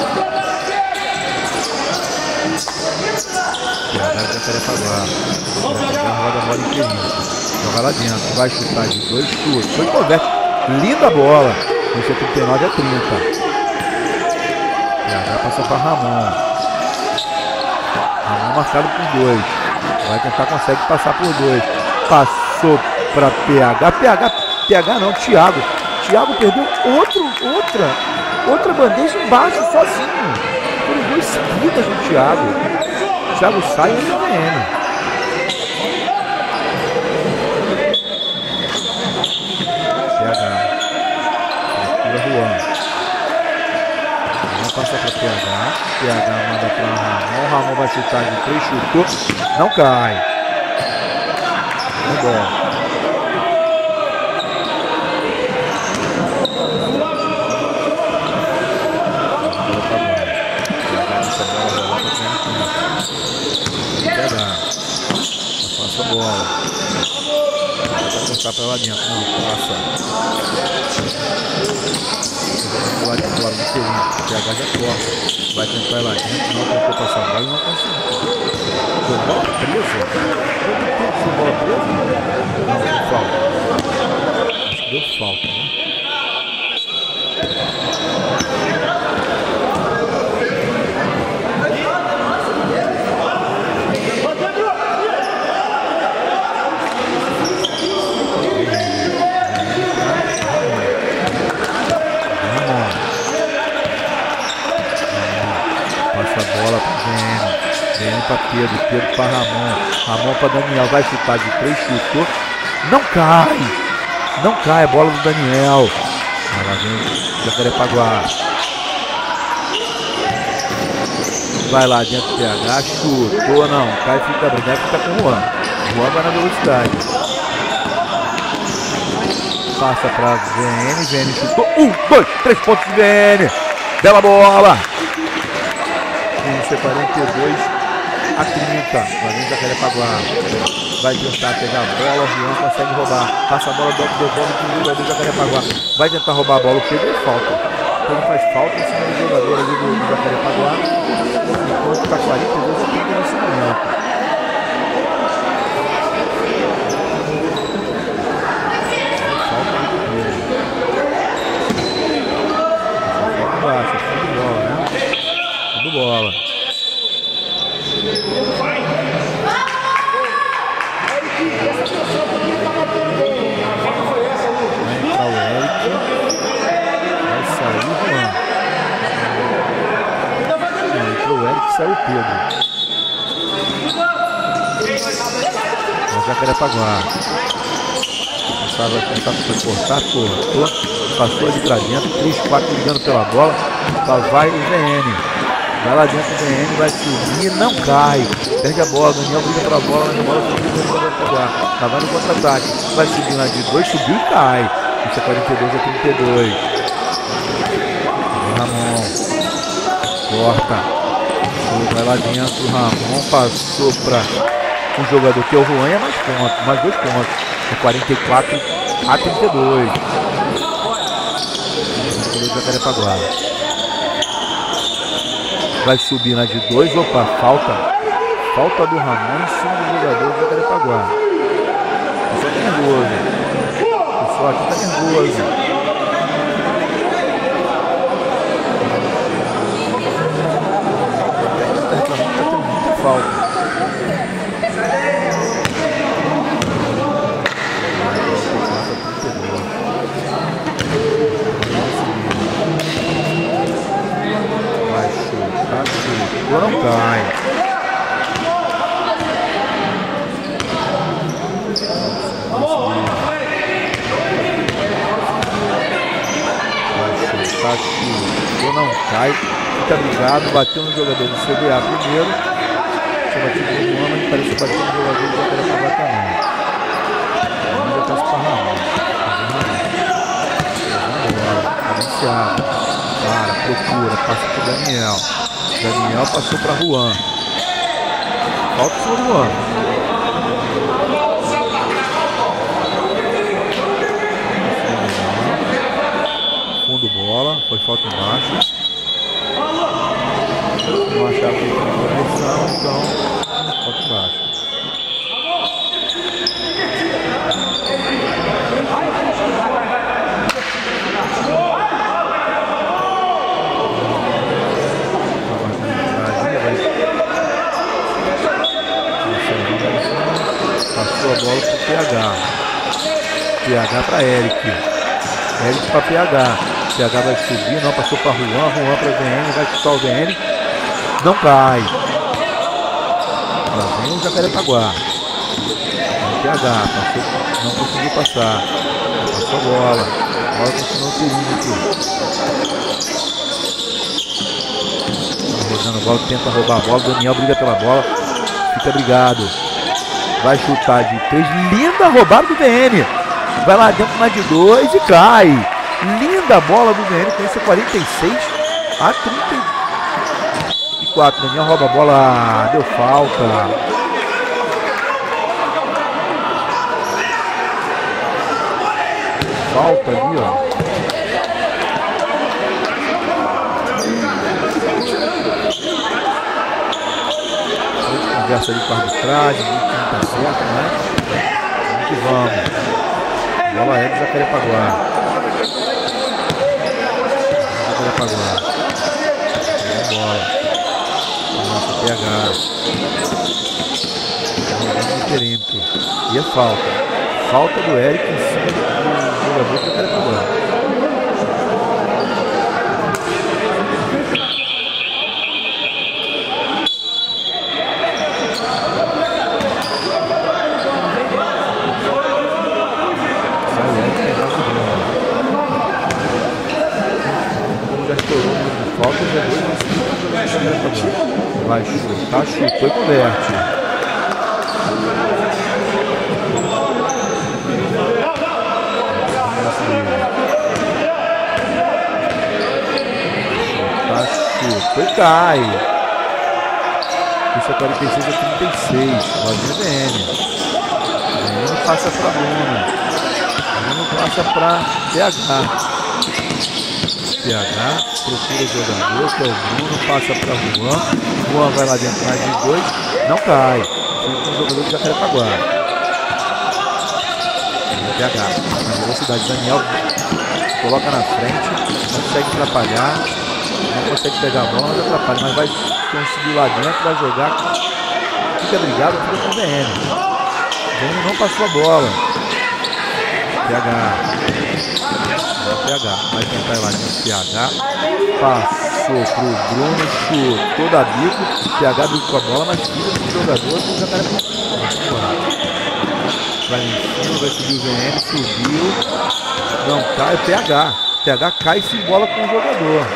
PH de Jacarepaguá. Jacarepaguá roda a bola inteirinha. Joga lá dentro. Vai chutar de 2 chutes. Foi converte. Linda bola. Isso é 39-30. PH passa para Ramon. Ramon marcado por 2. Vai tentar, consegue passar por 2. Passou para PH. PH não, Thiago. Thiago perdeu outra bandeja embaixo sozinho. Foram 2 seguidas do Thiago. Thiago sai e entra no VM. PH. Procura Juan. Juan passa para PH. PH manda para Ramon. Ramon vai chutar de 3, chutou. Não cai. Muito bom. Passa a bola. Vai cortar para lá dentro. Não passa. Vai lá dentro agora no período. O PH já corta. Vai tentar ir lá dentro. Não tentou passar a bola e não conseguiu. Deu bola presa? Deu bola presa? Não, deu falta. Acho que deu falta, né? bola para VN para Pedro para Ramon para Daniel, vai chutar de 3, chutou, não cai, bola do Daniel. Lá vem Jacarepaguá. Vai lá dentro do PH, chutou, não cai, fica brigado, fica com o Juan vai na velocidade. Passa para VN chutou, 1, 2, 3 pontos de VN, bela bola. Isso é 42 a 30, vai vir Jacarepaguá, vai tentar pegar a bola, o Juan consegue roubar, passa a bola, devolve para o jogador do Jacarepaguá, vai tentar roubar a bola, o Pedro falta. Então faz falta em cima do jogador ali do Jacarepaguá, enquanto está 42 a 30 nesse momento. Falta do Pedro. Falta baixa, fundo de bola, né? Fundo de bola. Vai entrar o Eric. Vai sair o Juan. Não, entrou o Eric e saiu o Pedro. O Jacarepaguá. Vai tentar cortou. Passou ali pra dentro. 3, 4 ligando pela bola. Lá vai o VN. Vai lá dentro do VN, vai subir, não cai. Perde a bola, Daniel briga pela bola, mas a bola subiu. Tá vai no contra-ataque. Vai subir lá de 2, subiu e cai. Isso é 42 a 32. Ramon. Corta. Vai lá dentro, Ramon passou para um jogador que é o Juan, é mais pontos, mais 2 pontos. É 44 a 32. O Jacarepaguá. Vai subir na de 2, opa, falta do Ramon em cima do jogador do Jacarepaguá. O pessoal tá nervoso. O pessoal aqui tá nervoso. Tá reclamando que tá tendo muita falta. Agora não cai. Não cai. Fica ligado. Bateu no jogador do CBA primeiro. Tinha batido no Juan, mas parece que bateu no jogador do Jacarepaguá também. Ainda tá se parando. Iniciado. Para, procura, passa pro Daniel. Daniel passou para Juan. Falta sobre o Juan. Fundo bola, foi falta embaixo. Não achava que tinha pressão, então falta embaixo. Passou a bola para o PH. PH para Eric. Eric para PH. PH vai subir, não, passou para Juan. Juan para VN, vai chutar o VN. Não cai. Lá vem o Jacarepaguá. O PH passou, não conseguiu passar. Passou a bola. A bola continuou no perímetro. Rodando a bola, tenta roubar a bola. Daniel briga pela bola. Fica brigado. Vai chutar de 3. Linda roubada do VN. Vai lá dentro na de 2 e cai. Linda bola do VN. Com isso é 46 a 34. Daniel rouba a bola. Deu falta. Falta ali, ó. Conversa ali com a arbitragem, não tá certo, mas vamos que vamos. Bola é do Jacarepaguá. Jacarepaguá. Bola. Nossa, PH. No perímetro. E é falta. Falta do Eric em cima do jogador do Jacarepaguá. falta, já vai chutar, chutou e converte. Chutou e cai. Isso é 46 a 36. Lojinha VM. VM passa para Bruno. Bruno passa para PH. PH procura o jogador, que é o Bruno, passa para Juan. Juan vai lá dentro mais de 2. Não cai. Fica com o jogador de Jacarepaguá. PH. Na velocidade, Daniel coloca na frente. Consegue atrapalhar. Não consegue pegar a bola, mas atrapalha. Mas vai conseguir lá dentro, vai jogar. Fica brigado, fica com o VM. VM não passou a bola. PH. Vai tentar ir lá dentro. PH. Passou pro Bruno, chutou da bico. PH bico com a bola, mas fica com o jogador. O Jacarepaguá. Vai em cima, vai subir o VM, subiu. Não cai, PH. PH cai e se embola com o jogador.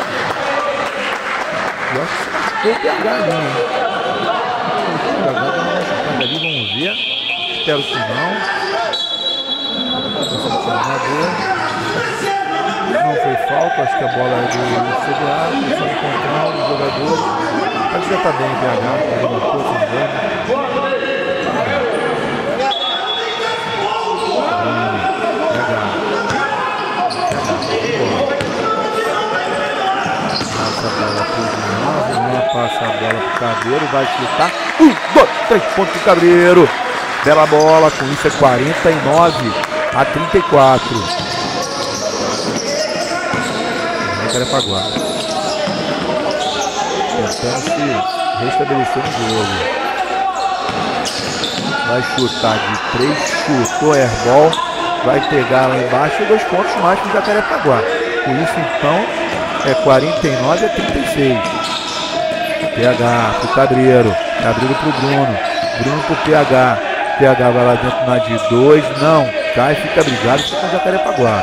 Eu acho que se machucou o PH ali, hein? O PH deu uma machucada ali, vamos ver. Espero que não. Não foi falta, acho que a bola é do CBA. Só encontrando o jogador. Acho que já tá bem o PH, ele matou, se engano. Passa a bola pro Cabreiro, vai chutar. 1, 2, 3 pontos pro Cabreiro. Bela bola, com isso é 49 a 34. Jacarepaguá. Tentando se restabelecer no jogo. Vai chutar de 3, chutou airball. Vai pegar lá embaixo e 2 pontos mais pro Jacarepaguá. Com isso então é 49 a 36. PH pro Cabreiro. Cabreiro pro Bruno. Bruno pro PH. PH vai lá dentro na de 2. Não. Cai, fica brigado. Fica com o Jacarepaguá.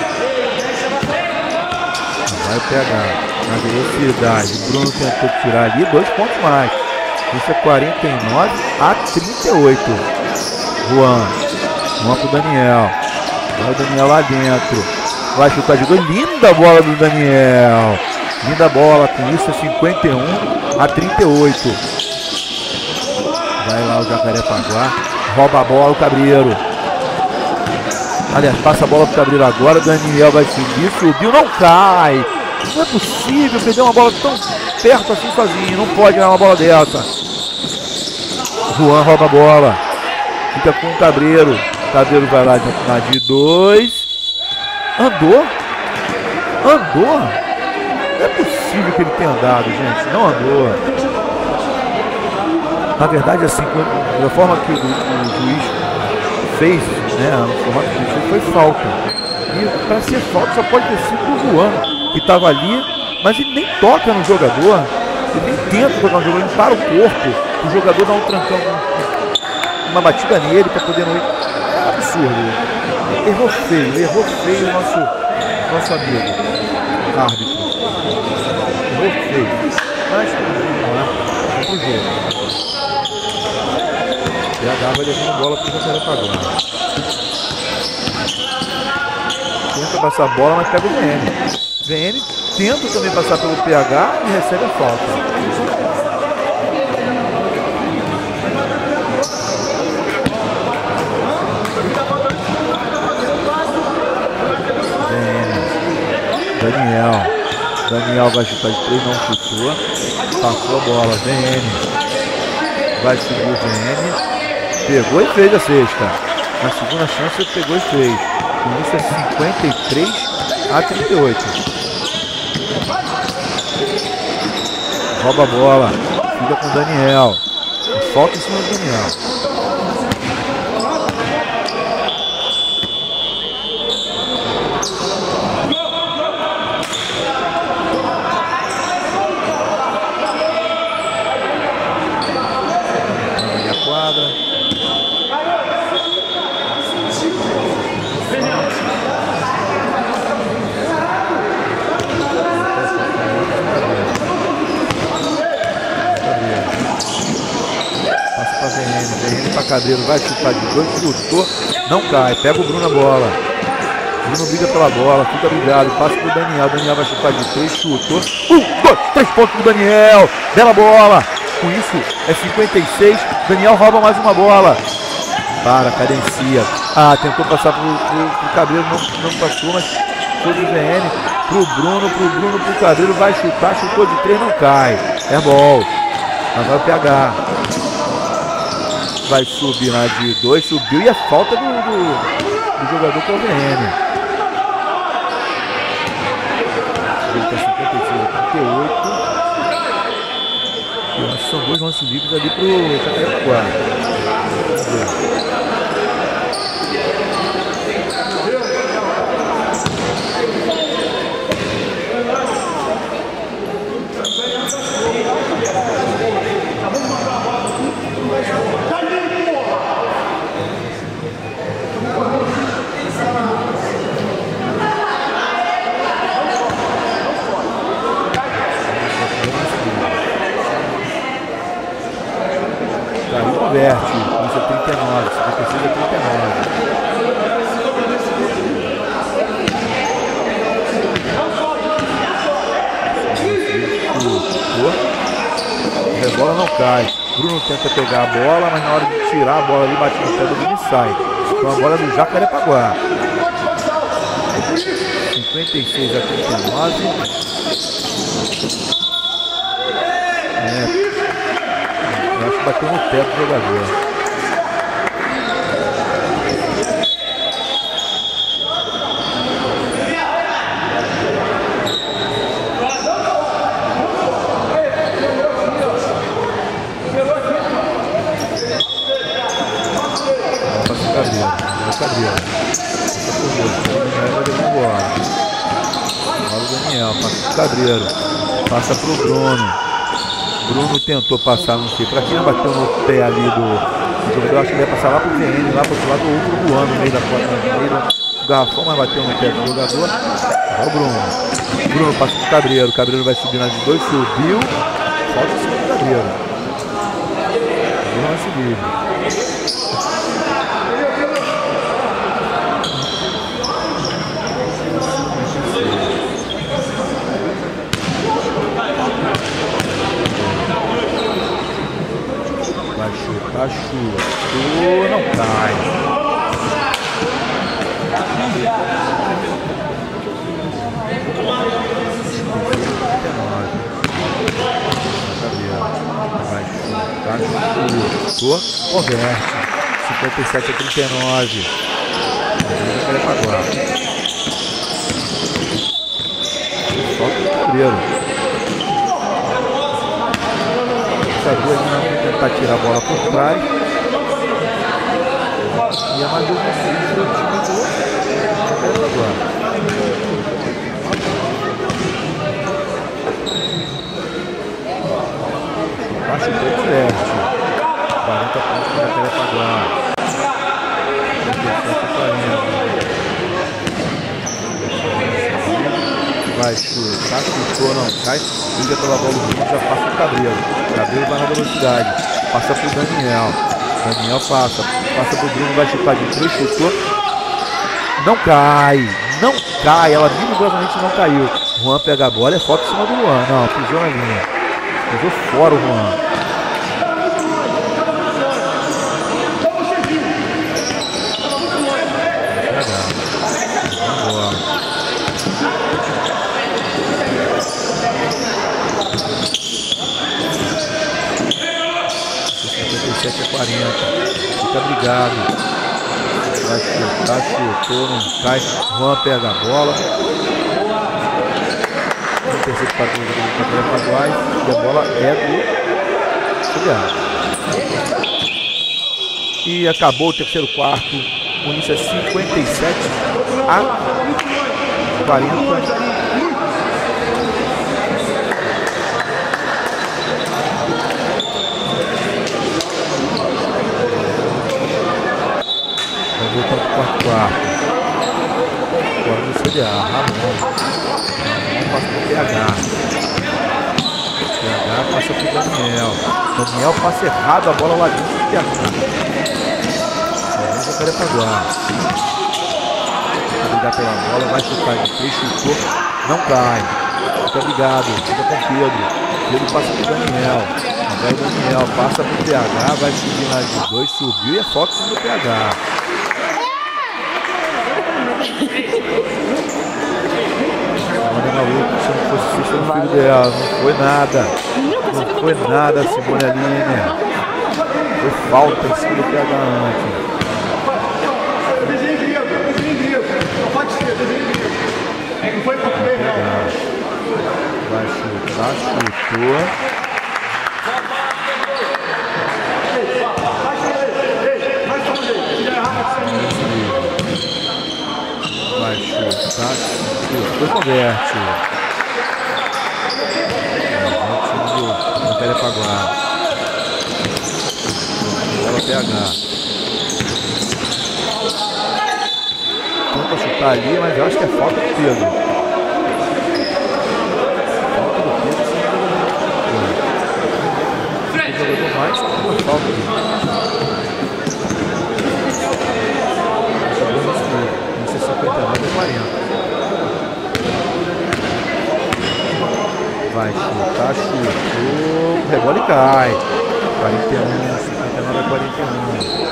Vai o PH. Na velocidade. Bruno tentou tirar ali. 2 pontos mais. Isso é 49 a 38. Juan. Juan pro Daniel. Vai o Daniel lá dentro. Vai chutar de 2. Linda bola do Daniel. Linda bola. Com isso é 51 a 38. Vai lá o Jacarepaguá. Rouba a bola o Cabreiro. Aliás, passa a bola pro Cabreiro agora. Daniel vai subir. Subiu, não cai. Não é possível perder uma bola tão perto assim sozinho. Não pode ganhar uma bola dessa. Juan rouba a bola. Fica com o Cabreiro. O Cabreiro vai lá na de 2. Andou. Andou. Não é possível que ele tenha andado, gente. Não andou. Na verdade, assim, da forma que o juiz fez, né? A forma que o juiz fez foi falta. E para ser falta só pode ter sido o Juan, que estava ali, mas ele nem toca no jogador. Ele nem tenta tocar no jogador, ele para o corpo. O jogador dá um trancão, uma batida nele para poder não ir. É absurdo. Errou feio o nosso amigo árbitro. Errou feio. Mas vamos pro jogo. PH vai levando bola pro Jacarepaguá. Tenta passar a bola, mas pega o VN. VN tenta também passar pelo PH e recebe a falta. Daniel vai chutar de 3, não chutou. Passou a bola, VN. Vai subir o VN. Pegou e fez a sexta. Na segunda chance ele pegou e fez. Com isso é 53 a 38. Rouba a bola. Fica com o Daniel. Falta em cima do Daniel. Cabreiro vai chutar de 2, chutou, não cai, pega o Bruno a bola. Bruno briga pela bola, fica ligado, passa pro Daniel. Daniel vai chutar de 3, chutou. 1, 2, 3 pontos pro Daniel. Bela bola. Com isso é 56. Daniel rouba mais uma bola. Para, cadencia. Tentou passar pro Cabreiro, não passou, mas foi do VN. Pro Bruno, pro Cabreiro, vai chutar, chutou de 3, não cai. É bom. Mas vai pegar. Vai subir na de 2, subiu e é falta do jogador que é o VN. Ele está 56 a 38. Eu acho que são 2 lances livres ali pro Jacarepaguá. Vamos ver. Converte, isso é 39, 56 a 39. A bola não cai. Bruno tenta pegar a bola, mas na hora de tirar a bola ali, bate no pé do Bruno e sai. Então a bola é do Jacarepaguá. 56 a 39. Eu acho que bateu no pé do jogador. Cabreiro. Daniel, passa pro Cabreiro. Passa pro Bruno. Bruno tentou passar, não sei pra quem, bateu no pé ali do jogador. Acho que ele ia passar lá pro VN, lá pro outro lado, ou pro Juan, no meio da porta, no meio do garrafão, mas bateu no pé do jogador. É o Bruno. Bruno passa pro Cabreiro. Cabreiro vai subir na de 2, subiu. Falta em cima do Cabreiro. Bruno vai subir. Chutou, não cai. Vai chutar, chutou, converte. 57 a 39. Falta o Cabreiro. Vai tentar tirar a bola por trás. E a mais do time do agora. Acho que é certo. 40 pontos para a Jacarepaguá. 37 a 40. Vai chutar, chutou, não cai. Liga pela bola do Bruno, já passa o Cabreiro. Cabreiro vai na velocidade. Passa pro Daniel. Daniel passa pro Bruno, vai chutar de 3, chutou. Não cai. Não cai. Ela milagrosamente não caiu. Juan pega a bola, é foto em cima do Juan. Não, pisou na linha. Pisou fora o Juan. Fica brigado. Vai chutar, chutou, não cai. Juan pega a bola. Não terceiro para o Jacarepaguá. E a bola é do Subiado. E acabou o terceiro quarto. Com isso é 57 a 40. Voltando para o quarto. Agora no CDA. Ramon passa para o PH. PH passa para o Daniel. Daniel passa errado a bola lá dentro do PH. Jacarepaguá. Vai brigar pela bola, vai chutar de 3, chutou, não cai. Fica ligado, fica com Pedro. Pedro passa pro Daniel. Agora o Daniel passa pro PH, vai subir na de 2, subiu e é foco do PH. Se não fosse isso, o filho dela. Não foi nada. Não foi nada, Simone Aline. Foi falta em cima do PH antes. Vai chutar, chutou. Vai chutar, chutou, converte. Jacarepaguá. Bola PH. Tenta chutar ali, mas eu acho que é falta do Pedro. Mais uma falta isso é 59 a 40. Vai chutar, chutou, rebola e cai. 41, 59 a 41.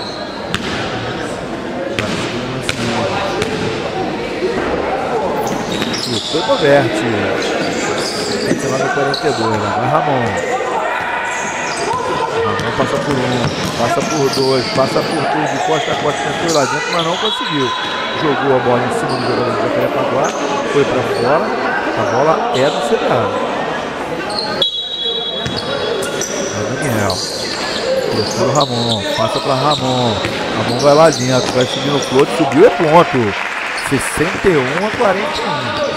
Chutou e converte. 59 a 42. Vai Ramon. Passa por 1, passa por 2, passa por 3, de costa a costa, tentou lá dentro, mas não conseguiu. Jogou a bola em cima do jogador do Jacarepaguá, foi para fora, a bola é do CDA. Daniel, procura o Ramon, passa para Ramon, Ramon vai lá dentro, vai subir no float, subiu, é ponto. 61 a 41.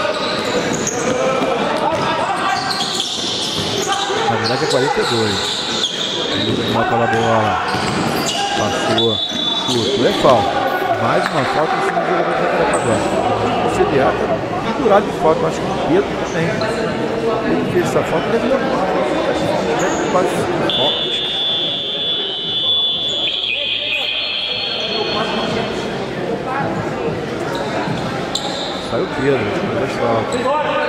Na verdade é 42. Ele pela bola. Passou. Chutou. É falta. Mais uma falta em cima do jogador do Jacarepaguá. O CDA está pendurado de falta. Eu acho que o Pedro também. Ele fez essa falta. Deve estar quase 5 faltas. Saiu o Pedro. Das faltas.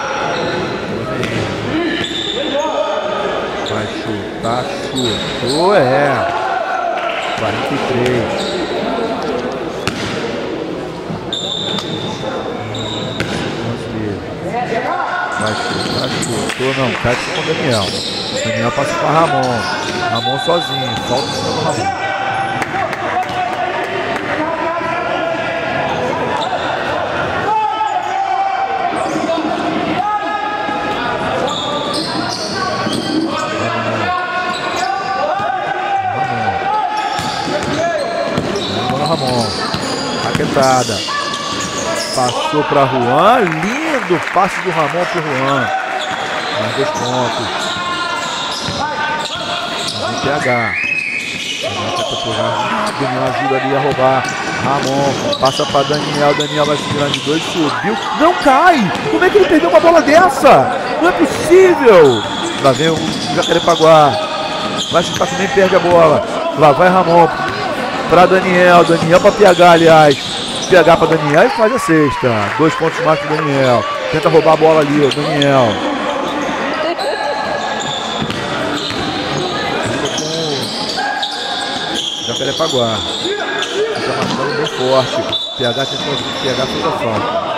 Vai chutar, chutou, 43. Vai chutar, chutou, não, cai com o Daniel. Daniel passa para Ramon. Ramon sozinho, falta em cima do Ramon. Ramon, raquetada, passou para Juan, lindo passe do Ramon para o Juan, mais 2 pontos. PH, Daniel ajuda ali a roubar, Ramon, passa para Daniel, Daniel vai subir de 2, subiu, não cai, como é que ele perdeu uma bola dessa? Não é possível. Lá vem o Jacarepaguá, vai chutar também, perde a bola, lá vai Ramon. Para Daniel, Daniel para PH, aliás. PH para Daniel e faz a sexta. 2 pontos mais para Daniel. Tenta roubar a bola ali, o Daniel. Jacarepaguá. Fica marcando bem forte. PH tentou, PH fez a falta.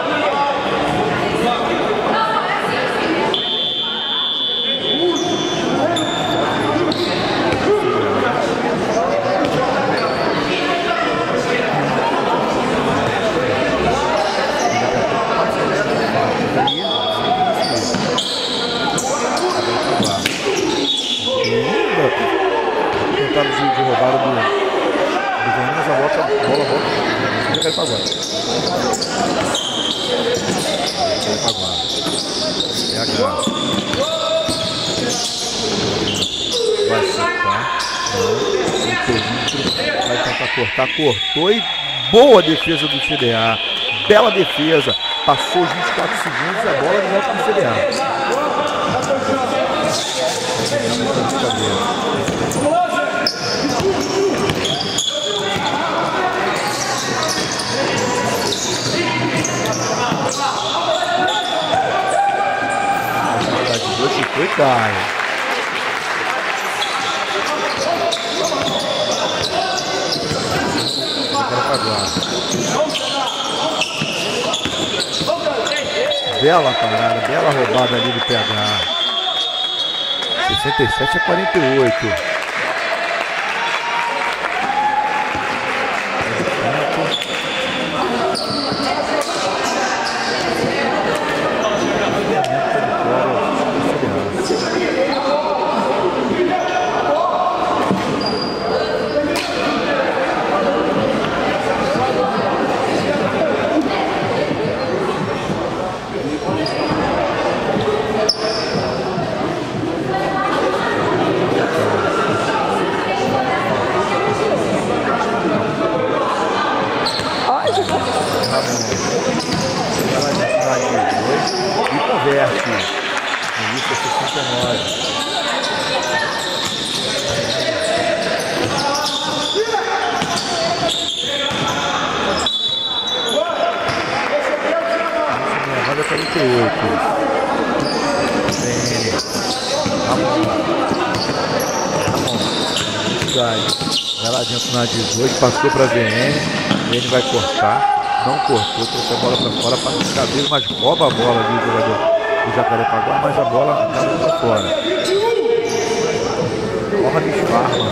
De roubada do Veneno, mas a bola volta. Jacarepaguá. Vai chutar. Vai tentar cortar. Cortou e boa defesa do CDA. Bela defesa. Passou os 24 segundos e a bola de volta para o CDA. cortou e cai. Bela parada, bela roubada ali do PH. 67-48. Vai lá dentro na 18, passou para VN, ele vai cortar, não cortou, trouxe a bola para fora, passa o cabelo, mas rouba a bola ali do jogador do Jacarepaguá, mas a bola acaba para fora. Corre de Farma.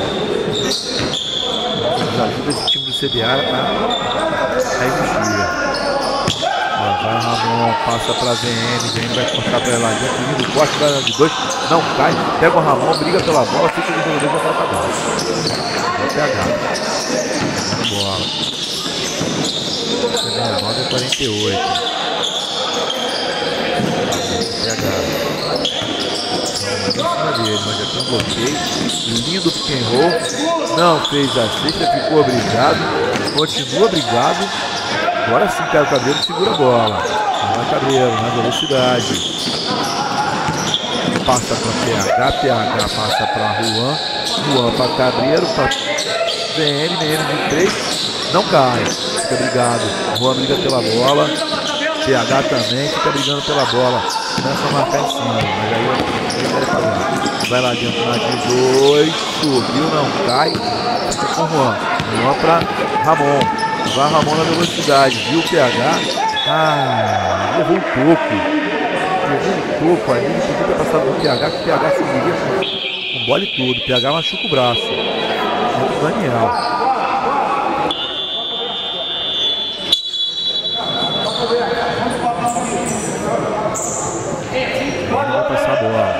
Nos ajuda esse time do CDA a investir. Vai Ramon, passa para VN vai cortar para lá dentro, lindo corte da 2, não cai, pega o Ramon, briga pela bola, fica o jogador do Jacarepaguá. PH. Bola. 9-48. PH. Não, dele, mas já tem um bloqueio. Lindo pick and roll. Não fez a cesta, ficou obrigado. Continua obrigado. Agora sim, Caio Cabreiro segura a bola. Vai Cabreiro, na velocidade. Passa para PH. PH passa para Juan. Juan para Cabreiro. Para VN de 3, não cai, fica brigado, Juan briga pela bola, PH também fica brigando pela bola, começa a marcar em cima, mas aí ele vai pagar, vai lá dentro na 18, subiu, não cai, fica com Juan para Ramon, vai Ramon na velocidade, viu o PH, levou um toco ali, ele podia ter passado no PH, que o PH seguiria com bola e tudo, o PH machuca o braço. Daniel. Vai passar a bola.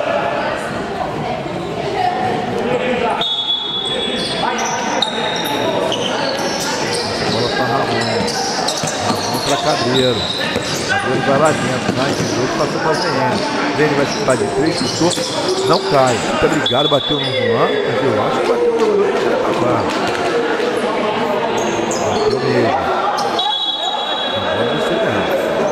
Bola para Ramon. Ramon para Cabreiro. Cabreiro vai lá dentro, vai de 2, passou para VN. VN vai chutar de 3, chutou, não cai. Fica ligado, bateu no Juan, mas eu acho que bateu no jogador. Bateu mesmo. Agora você ganha.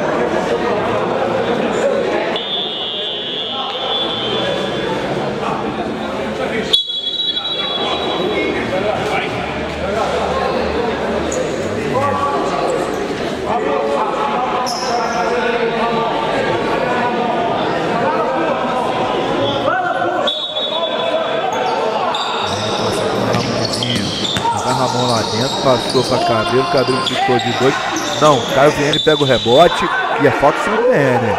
Ramon lá dentro, passou para Cabreiro, Cabreiro ficou de 2, não, Caio VN pega o rebote e é falta em cima do VN.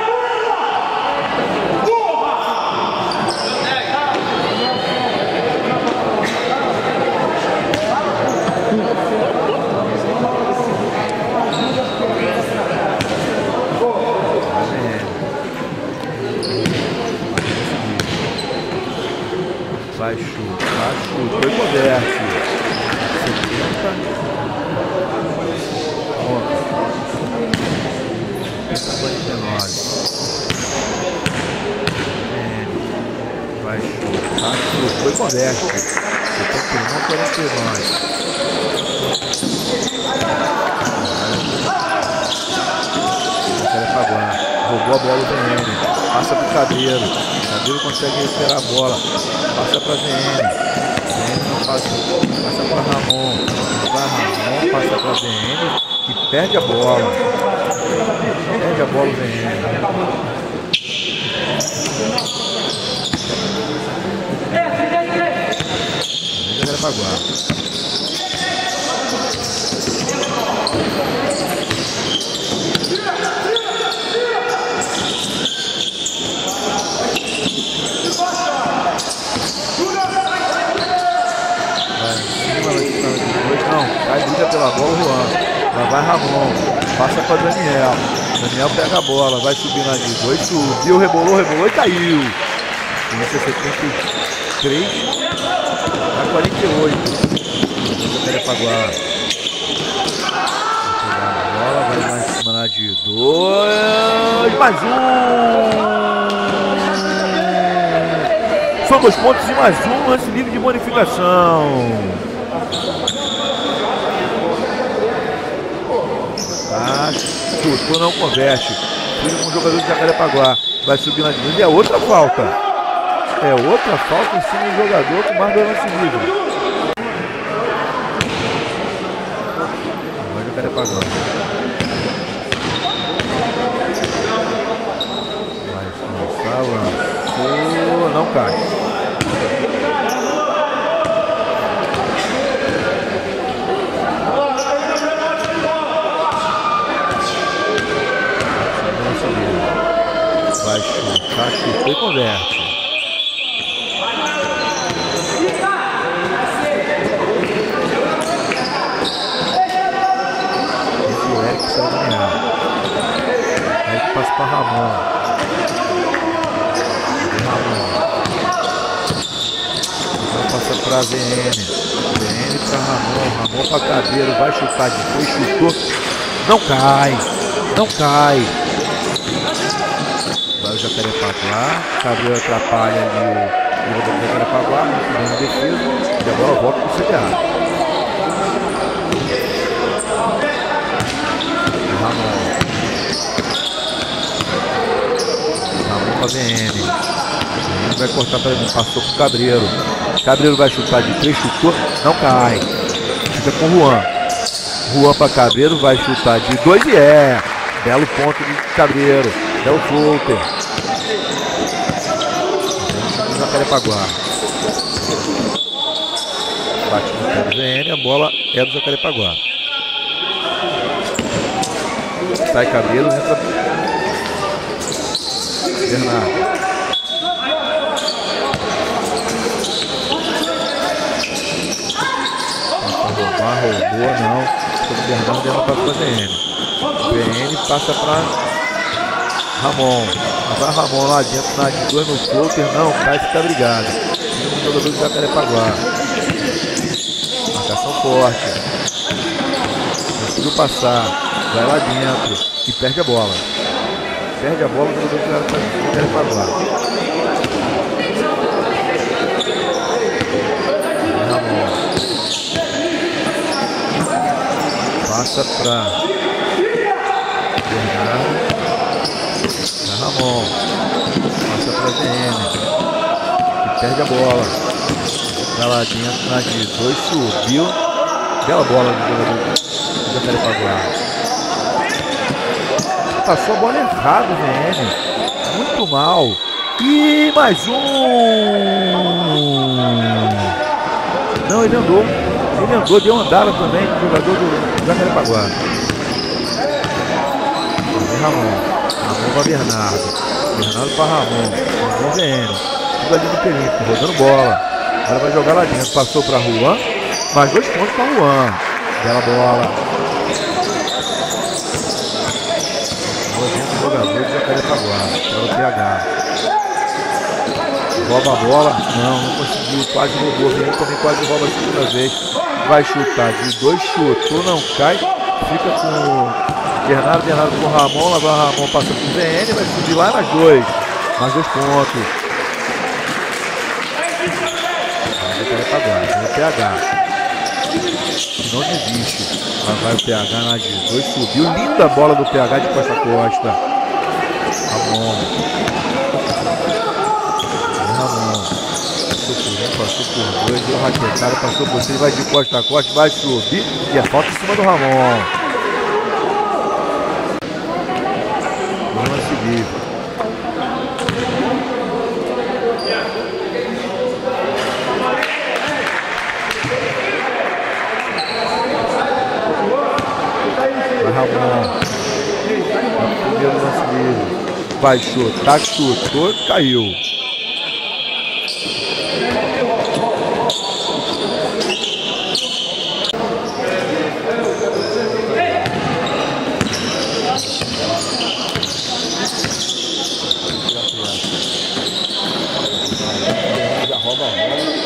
Vai chutar, chutou e converte. 59. Vai chutar, chutou e converte. 71-49. Roubou a bola do VN. Passa pro Cabreiro. Cabreiro consegue recuperar a bola. Passa para VN. VN não passa. Passa para Ramon. Vai Ramon, passa para VN. E perde a bola. Perde a bola o VN. Não, cai, briga pela bola o Juan. Lá vai Ramon, passa para Daniel. Daniel pega a bola, vai subir na de 2, subiu, rebolou e caiu. Isso é 73 a 48. Jacarepaguá. Vai pegar a bola, vai lá em cima na de 2. Mais um! São 2 pontos e mais um, lance livre de bonificação. Chutou, não converte. Filho com o jogador de Jacarepaguá. Vai subir na direita. E é outra falta. É outra falta em cima do jogador com mais 2 lances livres. Vai Jacarepaguá. Vai lançar, lançou. Não cai. Vai chutar, chutou e converte. Esse é o Eric sai ganhar. Eric passa para Ramon. Ramon passa para VN. VN para Ramon. Ramon para Cabreiro. Vai chutar depois, chutou. Não cai. Não cai. Vai o Jacarepaguá, Cabreiro atrapalha ali o jogador do Jacarepaguá, na defesa, e a bola volta para o CDA. Ramon para VN. Vai cortar para ele, passou para o Cabreiro. Cabreiro vai chutar de 3, chutou, não cai. Fica com o Juan. Juan para Cabreiro, vai chutar de 2 e é. Belo ponto de Cabreiro. Belo floater. Jacarepaguá. Bate no pé do VN, a bola é do Jacarepaguá. Sai Cabreiro, entra Bernardo. Roubou, não. O Bernardo dentro para o VN. VN passa para Ramon. Vai Ramon lá dentro, na de 2 no floater, não, cai, fica brigado. O jogador do Jacarepaguá. Marcação forte. Conseguiu passar. Vai lá dentro e perde a bola. Perde a bola o jogador do Jacarepaguá. Ramon. Passa para Bernardo. Ramon. Passa para VN. E perde a bola. Vai lá dentro, na de 2, subiu. Bela bola do jogador do Jacarepaguá. Passou a bola errado, VN. Muito mal. E mais um. Não, ele andou. Ele andou, deu andada também do jogador do Jacarepaguá. Ramon. Ramon para Bernardo. Bernardo para Ramon. Ramon VN. Tudo ali no perímetro, rodando bola. Agora vai jogar lá dentro. Passou para Juan. Mais 2 pontos para Juan. Bela bola. O jogador de Jacarepaguá. Para o PH. Rouba a bola. Não conseguiu. Quase roubou. Vem também quase rouba a segunda vez. Vai chutar de 2, chutou, não cai. Fica com o Bernardo com o Ramon. Lá vai o Ramon, passa com o VN. Vai subir lá nas 2. Mais 2 pontos. Jacarepaguá. Vem o PH. Não desiste. Lá vai o PH na de 2. Subiu. Linda bola do PH de costa a costa. Ramon. Ramon. Passou por 2, deu raquetada, passou por 3, vai de costa a costa, vai subir e é falta em cima do Ramon. Vamos seguir. Vai chutar, chutou, caiu. Já rouba a bola.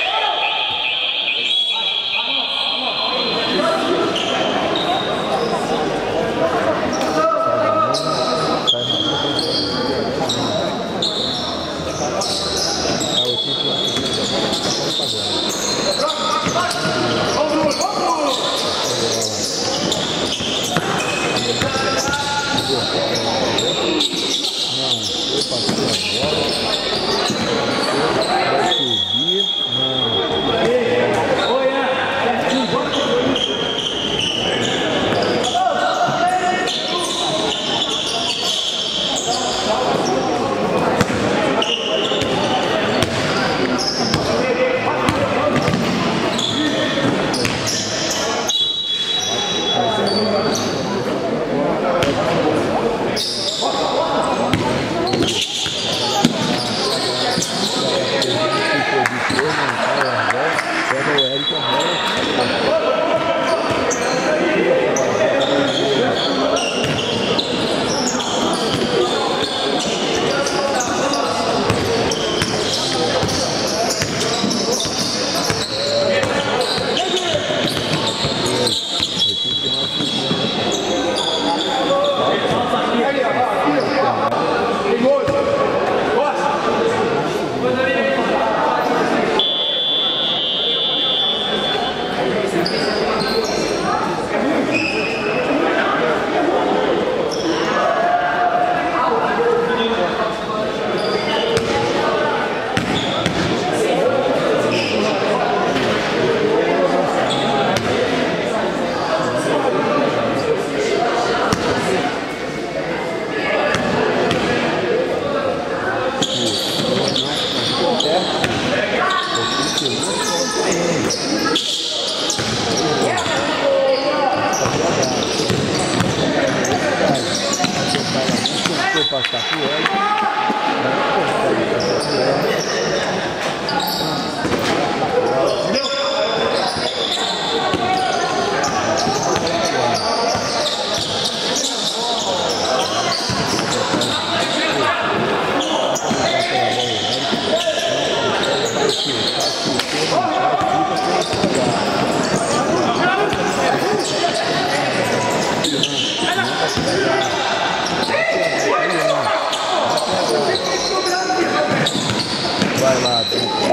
Vai lá,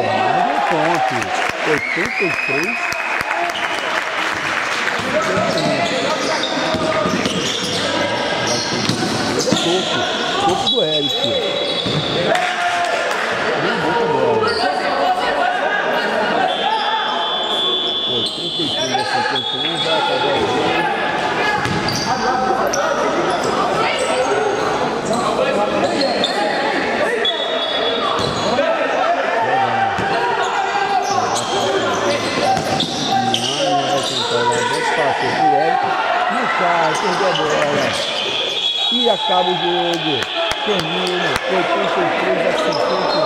ponto. 83. Topo do Eric. Muita bola. 83 a 71, já acabou o jogo. Perdeu a bola e acaba o jogo. Termina 83 a 51.